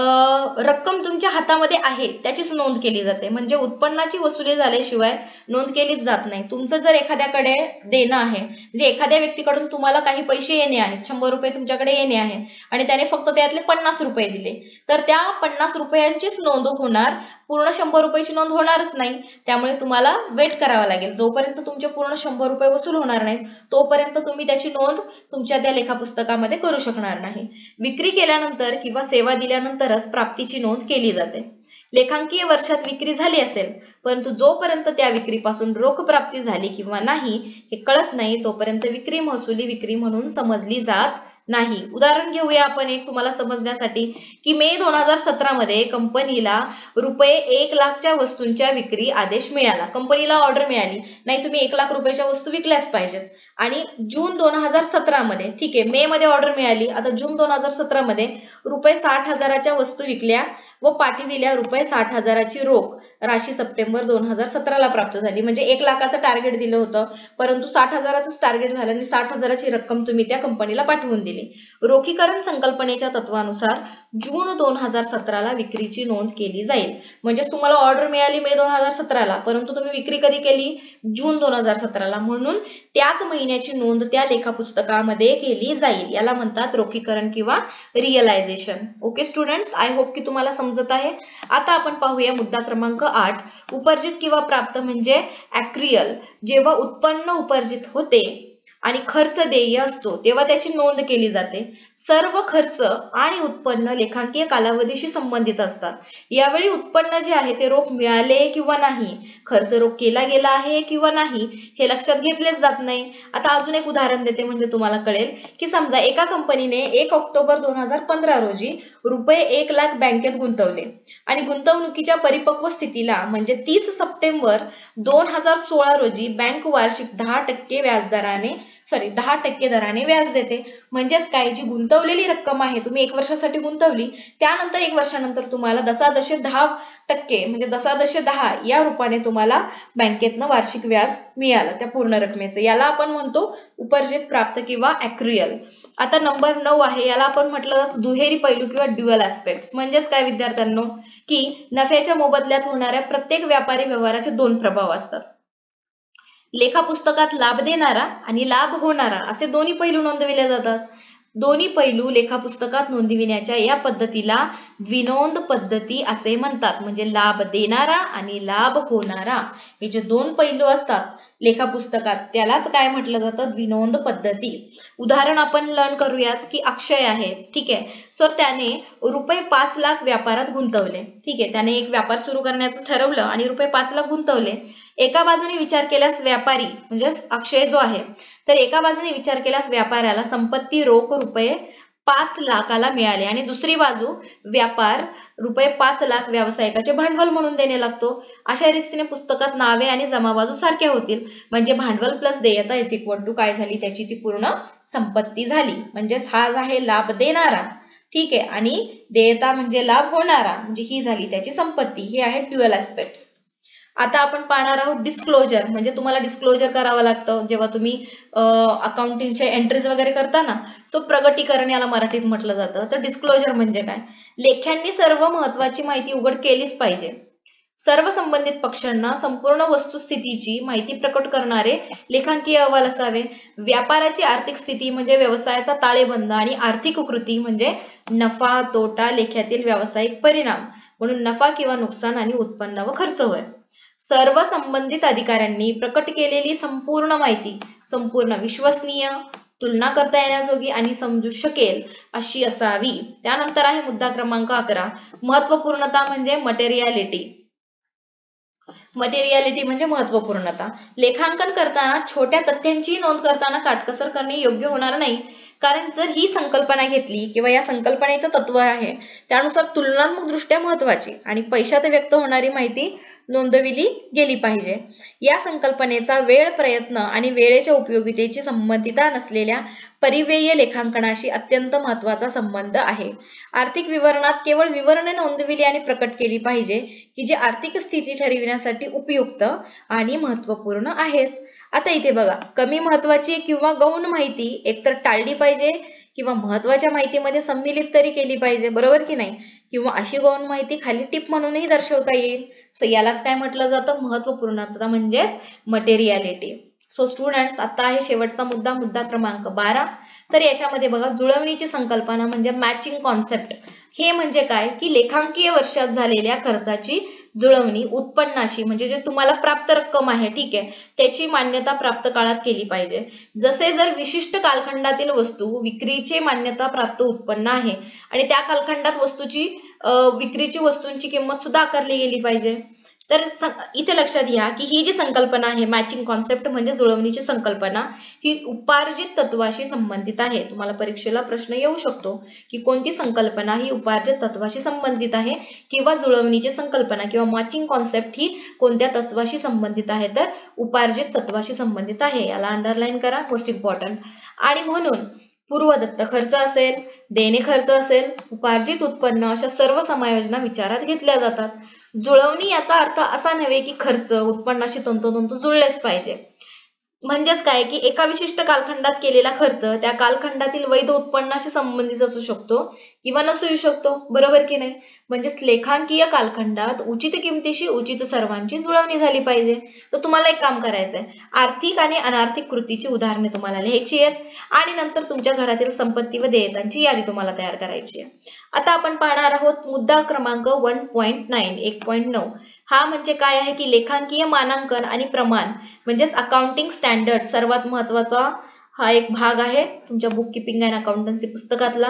रक्कम तुमच्या हातामध्ये आहे त्याचीच नोंद केली जाते. म्हणजे उत्पन्नाची वसुली झाल्याशिवाय नोंद केलीच जात नाही. तुमचं जर एखाद्याकडे देणं आहे, म्हणजे एखाद्या व्यक्तीकडून तुम्हाला काही पैसे येणे आहेत, शंभर रुपये तुमच्याकडे येणे आहे आणि त्याने फक्त त्यातले पन्नास रुपये दिले, तर त्या पन्नास रुपयांचीच नोंद होणार, पूर्ण शंभर रुपयाची नोंद होणारच नाही. त्यामुळे तुम्हाला वेट करावा लागेल. जोपर्यंत तुमचे पूर्ण शंभर रुपये वसूल होणार नाहीत तोपर्यंत तुम्ही त्याची नोंद तुमच्या त्या लेखापुस्तकामध्ये करू शकणार नाही. विक्री केल्यानंतर किंवा सेवा दिल्यानंतरच प्राप्तीची नोंद केली जाते. लेखांकीय वर्षात विक्री झाली असेल, परंतु जोपर्यंत त्या विक्रीपासून रोख प्राप्ती झाली किंवा नाही हे कळत नाही तोपर्यंत विक्री महसुली विक्री म्हणून समजली जात नाही. उदाहरण घेऊया आपण एक तुम्हाला समजण्यासाठी की मे दोन हजार सतरा मध्ये कंपनीला रुपये एक लाखच्या वस्तूंच्या विक्री आदेश मिळाला. कंपनीला ऑर्डर मिळाली, नाही तुम्ही एक लाख रुपयाच्या वस्तू विकल्याच पाहिजेत. आणि जून दोन हजार सतरा मध्ये, ठीक आहे, मे मध्ये ऑर्डर मिळाली, आता जून दोन हजार सतरा मध्ये रुपये साठ हजाराच्या वस्तू विकल्या व पाठविल्या रुपये साठ हजाराची रोख राशी सप्टेंबर दोन हजार सतराला प्राप्त झाली. म्हणजे एक लाखाचं टार्गेट दिलं होतं, परंतु साठ हजाराचंच टार्गेट झालं आणि साठ हजाराची रक्कम तुम्ही त्या कंपनीला पाठवून दिली. रोखीकरण संकल्पनेच्या तत्वानुसार जून दोन हजार सतराला विक्रीची नोंद केली जाईल. म्हणजेच तुम्हाला ऑर्डर मिळाली मे दोन हजार सतराला, परंतु तुम्ही विक्री कधी केली, जून दोन हजार सतराला, म्हणून त्याच महिन्याची नोंद त्या लेखापुस्तकामध्ये केली जाईल. याला म्हणतात रोखीकरण किंवा realisation. Okay students, I hope की तुम्हाला समजत आहे. आता आपण पाहूया मुद्दा क्रमांक आठ, उपर्जित किंवा प्राप्त म्हणजे ॲक्रियल. जेव्हा उत्पन्न उपर्जित होते आणि खर्च देय असतो तेव्हा त्याची नोंद केली जाते. सर्व खर्च आणि उत्पन्न लेखांकीय कालावधीशी संबंधित असतात. यावेळी उत्पन्न जे आहे ते रोख मिळाले किंवा नाही, खर्च रोख केला गेला आहे किंवा नाही हे लक्षात घेतलेच जात नाही. आता अजून एक उदाहरण देते म्हणजे तुम्हाला कळेल की समजा एका कंपनीने एक ऑक्टोबर दोन हजार पंधरा रोजी रुपये एक लाख बँकेत गुंतवले आणि गुंतवणुकीच्या परिपक्व स्थितीला म्हणजे तीस सप्टेंबर दोन हजार सोळा रोजी बँक वार्षिक दहा टक्के व्याजदराने सॉरी दहा टक्के दराने व्याज देते. म्हणजेच काय, जी गुंतवलेली रक्कम आहे तुम्ही एक वर्षासाठी गुंतवली, त्यानंतर एक वर्षानंतर तुम्हाला दशादशे दहा टक्के म्हणजे दशादशे दहा या रूपाने तुम्हाला बँकेतनं वार्षिक व्याज मिळालं त्या पूर्ण रकमेचं. याला आपण म्हणतो उपर्जित प्राप्त किंवा ॲक्रियल. आता नंबर नऊ आहे, याला आपण म्हटलं जातं दुहेरी पैलू किंवा ड्युअल ऍस्पेक्ट्स. म्हणजेच काय विद्यार्थ्यांनो की नफ्याच्या मोबदल्यात होणाऱ्या प्रत्येक व्यापारी व्यवहाराचे दोन प्रभाव असतात. लेखापुस्तकात लाभ देणारा आणि लाभ होणारा असे दोन्ही पैलू नोंदविले जातात. दोन्ही पैलू लेखापुस्तकात नोंदविण्याच्या या पद्धतीला द्विनोंद पद्धती असे म्हणतात. म्हणजे लाभ देणारा आणि लाभ होणारा हे जे दोन पैलू असतात लेखापुस्तकात त्यालाच काय म्हटलं जातं, द्विनोंद पद्धती. उदाहरण आपण लर्न करूयात की अक्षय आहे, ठीक आहे. सो त्याने रुपये पाच लाख व्यापारात गुंतवले, ठीक आहे. त्याने एक व्यापार सुरू करण्याचं ठरवलं आणि रुपये पाच लाख गुंतवले. एका बाजूने विचार केल्यास व्यापारी म्हणजे अक्षय जो आहे, तर एका बाजूने विचार केल्यास व्यापाऱ्याला संपत्ती रोख रुपये पाच लाखाला मिळाले आणि दुसरी बाजू व्यापार रुपये पाच लाख व्यावसायिकाचे भांडवल म्हणून देणे लागतो. अशा रीतीने पुस्तकात नावे आणि जमा बाजू सारख्या होतील. म्हणजे भांडवल प्लस देयता इज इक्वल टू काय झाली, त्याची ती पूर्ण संपत्ती झाली. म्हणजेच हा आहे लाभ देणारा, ठीक आहे, आणि देयता म्हणजे लाभ होणारा, म्हणजे ही झाली त्याची संपत्ती. हे आहे ड्युअल ऍस्पेक्ट्स. आता आपण पाहणार आहोत डिस्क्लोजर. म्हणजे तुम्हाला डिस्क्लोजर करावं लागतं जेव्हा तुम्ही अकाउंटिंगचे एंट्रीज वगैरे करता ना. सो प्रगटीकरण याला मराठीत म्हटलं जातं. तर डिस्क्लोजर म्हणजे काय, लेख्यांनी सर्व महत्वाची माहिती उघड केलीच पाहिजे. सर्व संबंधित पक्षांना संपूर्ण वस्तुस्थितीची माहिती प्रकट करणारे लेखांकीय अहवाल असावे. व्यापाराची आर्थिक स्थिती म्हणजे व्यवसायाचा ताळेबंद आणि आर्थिक कृती म्हणजे नफा तोटा लेख्यातील व्यावसायिक परिणाम म्हणून नफा किंवा नुकसान आणि उत्पन्न व खर्च होय. सर्व संबंधित अधिकाऱ्यांनी प्रकट केलेली संपूर्ण माहिती संपूर्ण विश्वसनीय, तुलना करता येण्याजोगी आणि समजू शकेल अशी असावी. त्यानंतर आहे मुद्दा क्रमांक अकरा, महत्वपूर्णता म्हणजे मटेरियालिटी. मटेरियालिटी म्हणजे महत्वपूर्णता. लेखांकन करताना छोट्या तथ्यांची नोंद करताना काटकसर करणे योग्य होणार नाही. कारण जर ही संकल्पना घेतली किंवा या संकल्पनेचं तत्व आहे त्यानुसार तुलनात्मक दृष्ट्या महत्वाची आणि पैशात व्यक्त होणारी माहिती नोंदविली गेली पाहिजे. या संकल्पनेचा वेळ, प्रयत्न आणि वेळेच्या उपयोगितेची संबंधिता नसलेल्या परिव्यय लेखांकनाशी अत्यंत महत्वाचा संबंध आहे. आर्थिक विवरणात केवळ विवरणे नोंदविली आणि प्रकट केली पाहिजे की जे आर्थिक स्थिती ठरविण्यासाठी उपयुक्त आणि महत्वपूर्ण आहेत. आता इथे बघा, कमी महत्वाची किंवा गौण माहिती एकतर टाळली पाहिजे किंवा महत्वाच्या माहितीमध्ये सम्मिलित तरी केली पाहिजे, बरोबर की नाही. किंवा अशी गौण माहिती खाली टिप म्हणूनही दर्शवता येईल. सो यालाच काय म्हटलं जातं, महत्वपूर्णता म्हणजेच मटेरियालिटी. सो स्टुडंट्स, आता आहे शेवटचा मुद्दा, मुद्दा क्रमांक बारा. तर याच्यामध्ये बघा, जुळवणीची संकल्पना म्हणजे मॅचिंग कॉन्सेप्ट. हे म्हणजे काय की लेखांकीय वर्षात झालेल्या खर्चाची जुळवणी उत्पन्नाशी म्हणजे जे तुम्हाला प्राप्त रक्कम आहे, ठीक आहे, त्याची मान्यता प्राप्त काळात केली पाहिजे. जसे जर विशिष्ट कालखंडातील वस्तू विक्रीचे मान्यता प्राप्त उत्पन्न आहे आणि त्या कालखंडात वस्तूची विक्रीची वस्तूंची किंमत सुद्धा आकारली गेली पाहिजे. तर इथे लक्षात घ्या की ही जी संकल्पना आहे मॅचिंग कॉन्सेप्ट म्हणजे जुळवणीची संकल्पना, ही उपार्जित तत्वाशी संबंधित आहे. तुम्हाला परीक्षेला प्रश्न येऊ शकतो की कोणती संकल्पना ही उपार्जित तत्वाशी संबंधित आहे किंवा जुळवणीची संकल्पना किंवा मॅचिंग कॉन्सेप्ट ही कोणत्या तत्वाशी संबंधित आहे, तर उपार्जित तत्वाशी संबंधित आहे. याला अंडरलाईन करा, मोस्ट इम्पॉर्टंट. आणि म्हणून पूर्वदत्त खर्च असेल, देणे खर्च असेल, उपार्जित उत्पन्न अशा सर्व समायोजना विचारात घेतल्या जातात. जुळवणी याचा अर्थ असा नव्हे की खर्च उत्पन्नाशी तंतोतंत जुळलेच पाहिजे. म्हणजेच काय की एका विशिष्ट कालखंडात केलेला खर्च त्या कालखंडातील वैध उत्पन्नाशी संबंधित असू शकतो किंवा नसू शकतो, बरोबर की नाही. म्हणजेच लेखांकीय कालखंडात उचित किमतीशी उचित सर्वांची जुळवणी झाली पाहिजे. तर तुम्हाला एक काम करायचंय, आर्थिक आणि अनार्थिक कृतीची उदाहरणे तुम्हाला लिहायची आहेत आणि नंतर तुमच्या घरातील संपत्ती व देयतांची यादी तुम्हाला तयार करायची आहे. आता आपण पाहणार आहोत मुद्दा क्रमांक वन पॉईंट नाईन एक पॉईंट नऊ. हा म्हणजे काय आहे की लेखांकीय मानांकन आणि प्रमाण म्हणजेच अकाउंटिंग स्टँडर्ड. सर्वात महत्वाचा हा एक भाग आहे तुमच्या बुक किपिंग अँड अकाउंटन्सी पुस्तकातला.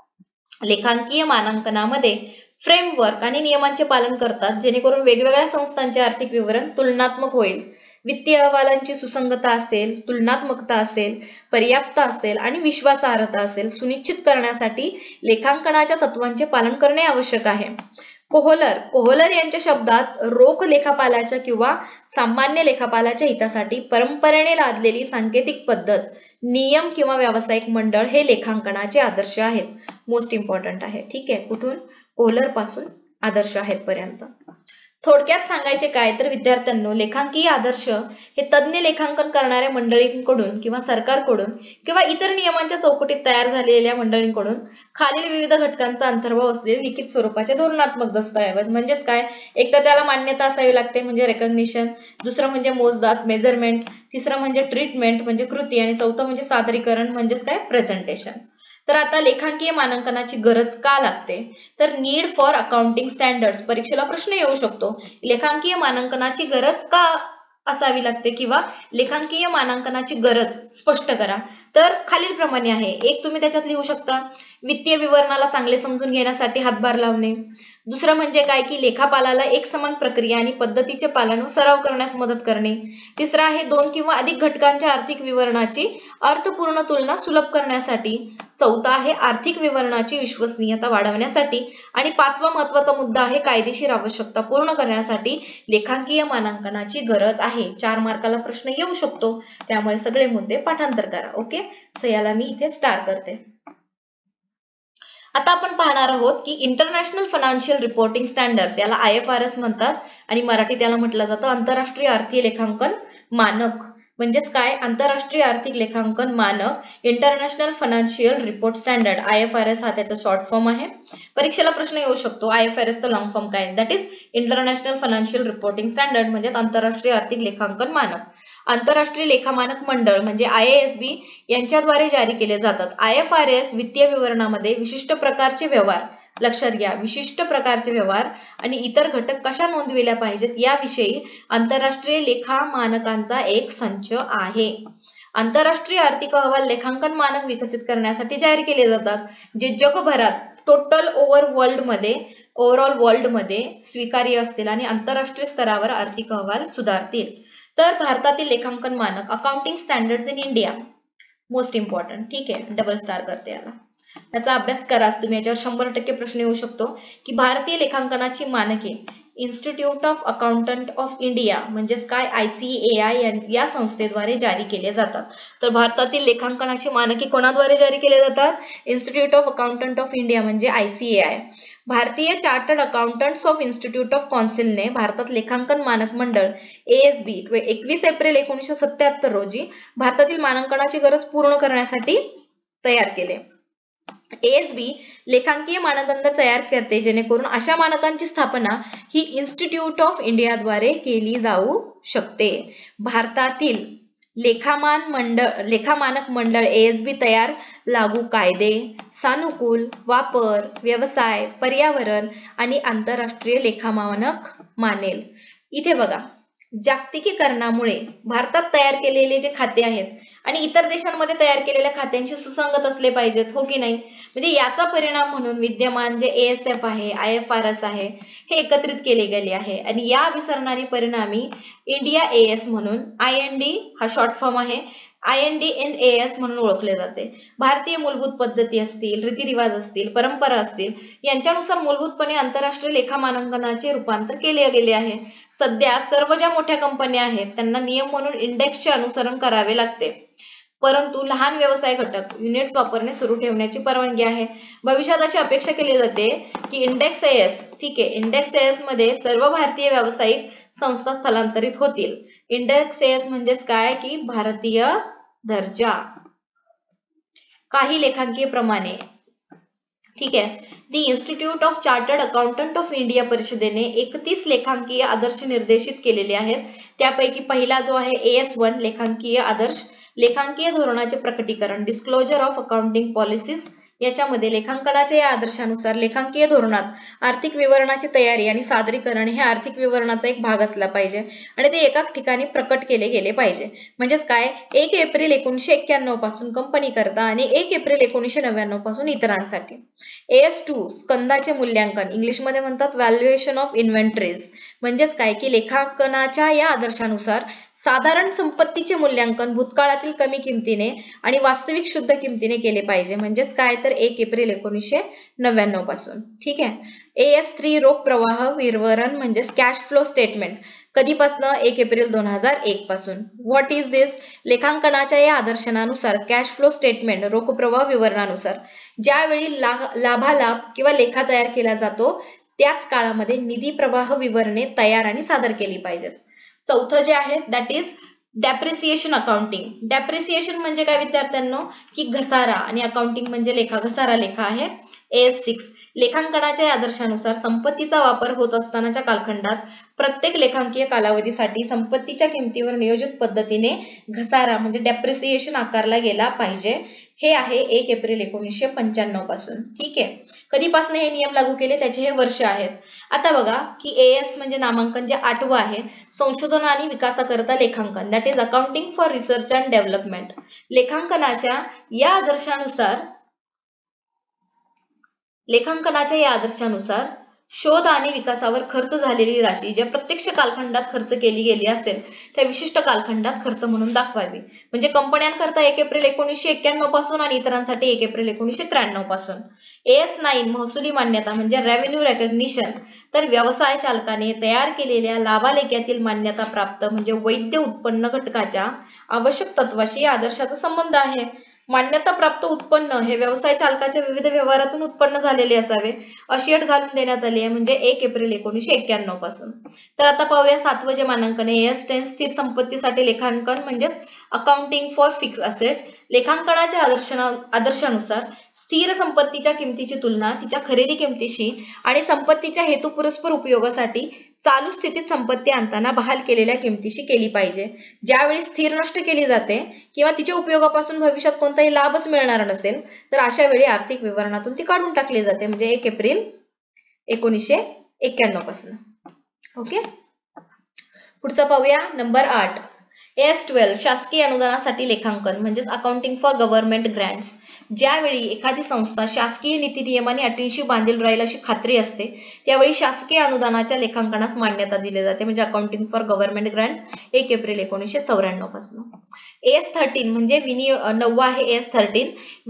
लेखांकीय मानांकनामध्ये फ्रेमवर्क आणि नियमांचे पालन करतात जेणेकरून वेगवेगळ्या संस्थांचे आर्थिक विवरण तुलनात्मक होईल. वित्तीय अहवालांची सुसंगतता असेल, तुलनात्मकता असेल, पर्याप्त असेल आणि विश्वासार्हता असेल सुनिश्चित करण्यासाठी लेखांकनाच्या तत्वांचे पालन करणे आवश्यक आहे. कोहलर कोहलर यांच्या शब्दात रोख लेखापालाच्या किंवा सामान्य लेखापालाच्या हितासाठी परंपरेने लादलेली सांकेतिक पद्धत, नियम किंवा व्यावसायिक मंडळ हे लेखांकनाचे आदर्श आहेत. मोस्ट इम्पॉर्टंट आहे, ठीक आहे. कुठून? कोहलर पासून आदर्श आहेत पर्यंत. थोडक्यात सांगायचे काय तर विद्यार्थ्यांनो, लेखांकीय आदर्श हे तज्ञ लेखांकन करणाऱ्या मंडळींकडून किंवा सरकारकडून किंवा इतर नियमांच्या चौकटीत तयार झालेल्या मंडळींकडून खालील विविध घटकांचा अंतर्भाव असलेले लिखित स्वरूपाचे धोरणात्मक दस्तऐवज. म्हणजेच काय, एक तर त्याला मान्यता असावी लागते म्हणजे रेकग्निशन, दुसरं म्हणजे मोजदाद मेजरमेंट, तिसरं म्हणजे ट्रीटमेंट म्हणजे कृती आणि चौथं म्हणजे सादरीकरण म्हणजेच काय प्रेझेंटेशन. तर आता लेखांकीय मानांकनाची गरज का लागते तर नीड फॉर अकाउंटिंग स्टँडर्ड्स. परीक्षेला प्रश्न येऊ शकतो, लेखांकीय मानांकनाची गरज का असावी लागते किंवा लेखांकीय मानांकनाची गरज स्पष्ट करा. तर खालीलप्रमाणे आहे. एक तुम्ही त्याच्यात लिहू शकता वित्तीय विवरणाला चांगले समजून घेण्यासाठी हातभार लावणे. दुसरं म्हणजे काय की लेखापालाला एक समान प्रक्रिया आणि पद्धतीचे पालन व सराव करण्यास मदत करणे. तिसरं आहे दोन किंवा अधिक घटकांच्या आर्थिक विवरणाची अर्थपूर्ण तुलना सुलभ करण्यासाठी. चौथा आहे आर्थिक विवरणाची विश्वसनीयता वाढवण्यासाठी. आणि पाचवा महत्वाचा मुद्दा आहे कायदेशीर आवश्यकता पूर्ण करण्यासाठी लेखांकीय मानांकनाची गरज आहे. चार मार्काला प्रश्न येऊ शकतो, त्यामुळे सगळे मुद्दे पाठांतर करा. ओके, सो याला मी इथे स्टार करते. आता आपण पाहणार आहोत की इंटरनॅशनल फायनान्शियल रिपोर्टिंग स्टँडर्ड्स, याला आय एफ आर एस म्हणतात आणि मराठीत याला म्हटलं जातं आंतरराष्ट्रीय आर्थिक लेखांकन मानक. म्हणजेच काय, आंतरराष्ट्रीय आर्थिक लेखांकन मानक, international financial report standard, I F R S हा त्याचा शॉर्ट फॉर्म आहे. परीक्षेला प्रश्न येऊ शकतो आय एफ आर एस चा लॉंग फॉर्म काय, that is international financial reporting standard, म्हणजे आंतरराष्ट्रीय आर्थिक लेखांकन मानक. आंतरराष्ट्रीय लेखा मानक मंडळ म्हणजे आय ए एस बी यांच्याद्वारे जारी केले जातात. आय एफ आर एस वित्तीय विवरणामध्ये विशिष्ट प्रकारचे व्यवहार, लक्षात घ्या विशिष्ट प्रकारचे व्यवहार आणि इतर घटक कशा नोंदविल्या पाहिजेत याविषयी आंतरराष्ट्रीय लेखा मानकांचा एक संच आहे. आंतरराष्ट्रीय आर्थिक अहवाल लेखांकन मानक विकसित करण्यासाठी जाहीर केले जातात, जे जगभरात टोटल ओव्हर वर्ल्ड मध्ये ओव्हरऑल वर्ल्ड मध्ये स्वीकार्य असतील आणि आंतरराष्ट्रीय स्तरावर आर्थिक अहवाल सुधारतील. तर भारतातील लेखांकन मानक accounting standards in India, most important. ठीक आहे, डबल स्टार करते याला. याचा अभ्यास कराच तुम्ही, याच्यावर शंभर टक्के प्रश्न येऊ शकतो की भारतीय लेखांकनाची मानके institute of accountant of India म्हणजेच काय आय सी ए आय या संस्थेद्वारे जारी केले जातात. तर भारतातील लेखांकनाची मानके कोणाद्वारे जारी केले जातात, institute of accountant of India म्हणजे आय सी ए आय. भारतीय chartered accountants of institute of काउन्सिलने भारतात लेखांकन मानक मंडळ ए एस बी एकवीस एप्रिल एकोणीसशे सत्याहत्तर रोजी भारतातील मानांकनाची गरज पूर्ण करण्यासाठी तयार केले. ए एस बी लेखांकीय मानदंड तयार करते जेणेकरून अशा मानकांची स्थापना ही इन्स्टिट्यूट ऑफ इंडियाद्वारे केली जाऊ शकते. भारतातील लेखामान मंडळ लेखा मानक मंडळ ए एस बी तयार लागू कायदे, सानुकूल वापर, व्यवसाय, पर्यावरण आणि आंतरराष्ट्रीय लेखा मानक मानेल. इथे बघा, जागतिकीकरणामुळे भारतात तयार केलेले जे खाते आहेत आणि इतर देशांमध्ये तयार केलेल्या खात्यांशी सुसंगत असले पाहिजेत, हो की नाही. म्हणजे याचा परिणाम म्हणून विद्यमान जे ए एस एफ आहे, आय एफ आर एस आहे, हे एकत्रित केले गेले आहे आणि या विसरणारी परिणामी इंडिया ए एस म्हणून आय एन डी हा शॉर्ट फॉर्म आहे, I N D N A S म्हणून ओळखले जाते. भारतीय मूलभूत पद्धती असतील, रीतिरिवाज असतील, परंपरा असतील यांच्यानुसार मूलभूतपणे आंतरराष्ट्रीय लेखा मानांकनाचे रूपांतर केले गेले आहे. सध्या सर्व ज्या मोठ्या कंपन्या आहेत त्यांना नियम म्हणून इंडेक्सचे अनुसरण करावे लागते, परंतु लहान व्यवसाय घटक युनिट्स वापरणे सुरू ठेवण्याची परवानगी आहे. भविष्यात अशी अपेक्षा केली जाते की इंडेक्स ए एस, ठीक आहे, इंडेक्स ए एस मध्ये सर्व भारतीय व्यावसायिक संस्था स्थलांतरित होतील. इंडेक्स ए एस म्हणजेच काय की भारतीय दर्जा. काही लेखांकीय प्रमाणे, ठीक आहे, the institute of chartered accountant of India परिषदेने एकतीस लेखांकीय आदर्श निर्देशित केलेले आहेत. त्यापैकी पहिला जो आहे ए एस वन लेखांकीय आदर्श, लेखांकीय धोरणाचे प्रकटीकरण, डिस्क्लोजर ऑफ अकाउंटिंग पॉलिसीज, याच्यामध्ये लेखांकनाच्या या आदर्शानुसार लेखांकीय धोरणात आर्थिक विवरणाची तयारी आणि सादरीकरण हे आर्थिक विवरणाचा एक भाग असला पाहिजे आणि ते एका ठिकाणी प्रकट केले गेले पाहिजे. म्हणजेच काय, एक एप्रिल एकोणीसशे एक्क्याण्णव पासून कंपनी करता आणि एक एप्रिल एकोणीसशे नव्याण्णव पासून इतरांसाठी. ए एस टू स्कंदाचे मूल्यांकन, इंग्लिश मध्ये म्हणतात व्हॅल्युएशन ऑफ इन्व्हेंटरीज, म्हणजेच काय की लेखांकनाच्या या आदर्शानुसार साधारण संपत्तीचे मूल्यांकन भूतकाळातील कमी किमतीने आणि वास्तविक शुद्ध किमतीने केले पाहिजे. म्हणजेच काय तर एक एप्रिल एकोणीसशे नव्याण्णव पासून. ठीक आहे. ए एस थ्री रोख प्रवाह विवरण म्हणजेच कॅश फ्लो स्टेटमेंट, कधीपासून, एक एप्रिल दोन हजार एक पासून. व्हॉट इज दिस, लेखांकनाच्या या आदर्शनानुसार कॅश फ्लो स्टेटमेंट रोख प्रवाह विवरणानुसार ज्यावेळी लाभालाभ किंवा लेखा तयार केला जातो त्याच काळामध्ये निधी प्रवाह विवरणे तयार आणि सादर केली पाहिजेत. चौथं जे आहे that is depreciation accounting. Depreciation म्हणजे काय विद्यार्थ्यांनो की घसारा आणि अकाउंटिंग म्हणजे लेखा, घसारा लेखा आहे. ए एस सिक्स लेखांकनाच्या आदर्शानुसार संपत्तीचा वापर होत असतानाच्या कालखंडात प्रत्येक लेखांकीय कालावधीसाठी संपत्तीच्या किमतीवर नियोजित पद्धतीने घसारा म्हणजे डेप्रिसिएशन आकारला गेला पाहिजे. हे आहे एक एप्रिल एकोणीसशे पंच्याण्णव पासून. ठीक आहे. कधीपासून हे नियम लागू केले त्याचे हे वर्ष आहेत. आता बघा की एएस म्हणजे नामांकन जे आठवं आहे, संशोधन आणि विकासाकरता लेखांकन, that is accounting for research and development. लेखांकनाच्या या आदर्शानुसार लेखांकनाच्या या आदर्शानुसार शोध आणि विकासावर खर्च झालेली राशी ज्या प्रत्यक्ष कालखंडात खर्च केली गेली असेल त्या विशिष्ट कालखंडात खर्च म्हणून दाखवावी. म्हणजे कंपन्यांकरता एक एप्रिल एकोणीसशे एक्क्याण्णव पासून आणि इतरांसाठी एक एप्रिल एकोणीसशे त्र्याण्णव पासून. एस नाईन महसुली मान्यता म्हणजे रेव्हेन्यू रेकग्निशन, तर व्यवसाय चालकाने तयार केलेल्या लाभालेख्यातील मान्यता प्राप्त म्हणजे वैध उत्पन्न घटकाच्या आवश्यक तत्वाशी या आदर्शाचा संबंध आहे. मान्यता प्राप्त उत्पन्न हे व्यवसाय चालकाच्या विविध व्यवहारातून उत्पन्न झालेले असावे अशी अट घालून देण्यात आली आहे, म्हणजे एक एप्रिल एकोणीसशे एक्क्याण्णव पासून. तर आता पाहूया सातवं जे मानांकन आहे एस टेन स्थिर संपत्तीसाठी लेखांकन म्हणजेच अकाउंटिंग फॉर फिक्स असेट. लेखांकनाच्या आदर्शना आदर्शानुसार स्थिर संपत्तीच्या किमतीची तुलना तिच्या खरेदी किमतीशी आणि संपत्तीच्या हेतुपुरस्पर उपयोगासाठी चालू स्थितीत संपत्ती आणताना बहाल केलेल्या किमतीशी केली पाहिजे. ज्यावेळी स्थिर नष्ट केली जाते किंवा तिच्या उपयोगापासून भविष्यात कोणताही लाभच मिळणार नसेल तर अशा वेळी आर्थिक विवरणातून ती काढून टाकली जाते, म्हणजे एक एप्रिल एकोणीसशे एक्क्याण्णव पासून. ओके. पुढचा पाहूया नंबर आठ एस ट्वेल्व शासकीय अनुदानासाठी लेखांकन म्हणजेच अकाउंटिंग फॉर गव्हर्नमेंट ग्रँट्स. ज्यावेळी एखादी संस्था शासकीय नीती नियम आणि अटींशी बांधील राहील अशी खात्री असते त्यावेळी शासकीय अनुदानाच्या लेखांकनास मान्यता दिली जाते, म्हणजे अकाउंटिंग फॉर गव्हर्नमेंट ग्रँट एक एप्रिल एकोणीसशे चौऱ्याण्णव पासून. एस थर्टीन म्हणजे विनियोग नववा आहे एस थर्टीन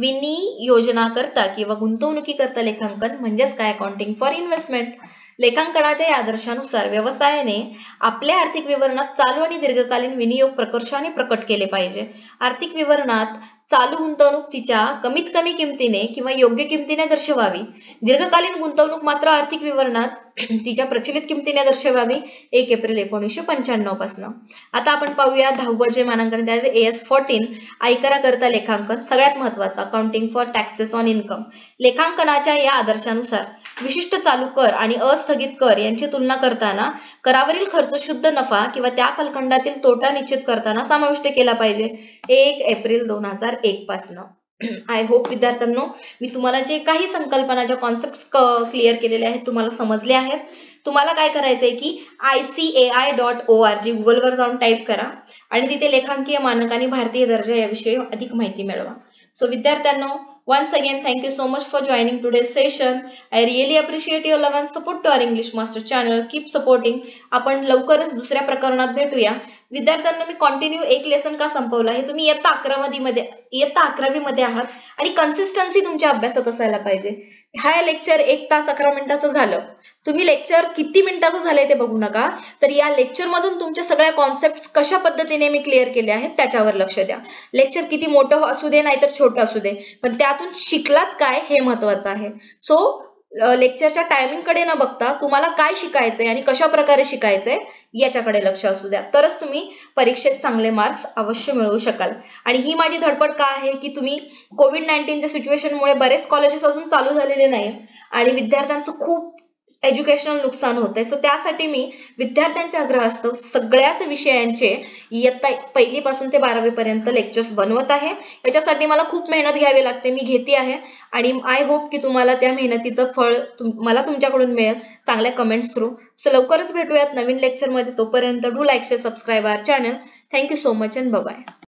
विनियोजनाकरता किंवा गुंतवणुकीकरता लेखांकन म्हणजेच काय अकाउंटिंग फॉर इन्व्हेस्टमेंट. लेखांकनाच्या या आदर्शानुसार व्यवसायाने आपल्या आर्थिक विवरणात चालू आणि दीर्घकालीन विनियोग प्रकर्षाने प्रकट केले पाहिजे. आर्थिक विवरणात चालू गुंतवणूक तिच्या कमीत कमी किमतीने किंवा योग्य किमतीने दर्शवावी. दीर्घकालीन गुंतवणूक मात्र आर्थिक विवरणात तिच्या प्रचलित किमतीने दर्शवावी एक एप्रिल एकोणीसशे पंच्याण्णव पासून. आता आपण पाहूया दहावं जे मानांकन एस फोर्टीन आयकराकरता लेखांकन, सगळ्यात महत्वाचं accounting for taxes on income. लेखांकनाच्या या आदर्शानुसार विशिष्ट चालू कर आणि अस्थगित कर यांची तुलना करताना करावरील खर्च शुद्ध नफा किंवा त्या कालखंडातील तोटा निश्चित करताना समाविष्ट केला पाहिजे एक एप्रिल दोन हजार एक पासून. आय होप विद्यार्थ्यांनो मी तुम्हाला जे काही संकल्पनाच्या कॉन्सेप्ट क्लिअर केलेले आहेत तुम्हाला समजले आहेत. तुम्हाला काय करायचंय की I C A I dot O R G गुगलवर जाऊन टाईप करा आणि तिथे लेखांकीय मानक आणि भारतीय दर्जा याविषयी अधिक माहिती मिळवा. सो विद्यार्थ्यांनो, once again thank you so much for joining today's session. I really appreciate your love and support to our English Master channel. Keep supporting. आपण लवकरच दुसऱ्या प्रकरणात भेटूया. विद्यार्थ्यांना मी कंटिन्यू एक लेसन का संपवला हे तुम्ही इयत्ता अकरावी मध्ये इयत्ता अकरावी मध्ये आहात आणि कन्सिस्टन्सी तुमच्या अभ्यासात असायला पाहिजे. हा लेक्चर एक तास अकरा मिनिटाचं झालं, तुम्ही लेक्चर किती मिनिटाचं झालंय ते बघू नका, तर या लेक्चर मधून तुमच्या सगळ्या कॉन्सेप्ट कशा पद्धतीने मी क्लिअर केले आहेत त्याच्यावर लक्ष द्या. लेक्चर किती मोठं असू दे नाहीतर छोटं असू दे, पण त्यातून शिकलात काय हे महत्वाचं आहे. सो लेक्चरच्या टायमिंग कडे न बघता तुम्हाला काय शिकायचंय आणि कशा प्रकारे शिकायचंय याच्याकडे लक्ष असू द्या, तरच तुम्ही परीक्षेत चांगले मार्क्स अवश्य मिळवू शकाल. आणि ही माझी धडपड का आहे की तुम्ही कोविड नाईन्टीनच्या सिच्युएशनमुळे बरेच कॉलेजेस अजून चालू झालेले नाही आणि विद्यार्थ्यांचं खूप एज्युकेशनल नुकसान होतंय. सो त्यासाठी मी विद्यार्थ्यांच्या आग्रहास्तव सगळ्याच विषयांचे इयत्ता पहिली पासून ते बारावी पर्यंत लेक्चर्स बनवत आहे. याच्यासाठी मला खूप मेहनत घ्यावी लागते, मी घेते आहे आणि आय होप की तुम्हाला त्या मेहनतीचं फळ मला तुमच्याकडून मिळेल चांगल्या कमेंट्स थ्रू. सो लवकरच भेटूयात नवीन लेक्चर मध्ये. तोपर्यंत do like share subscribe our channel. Thank you so much and bye bye.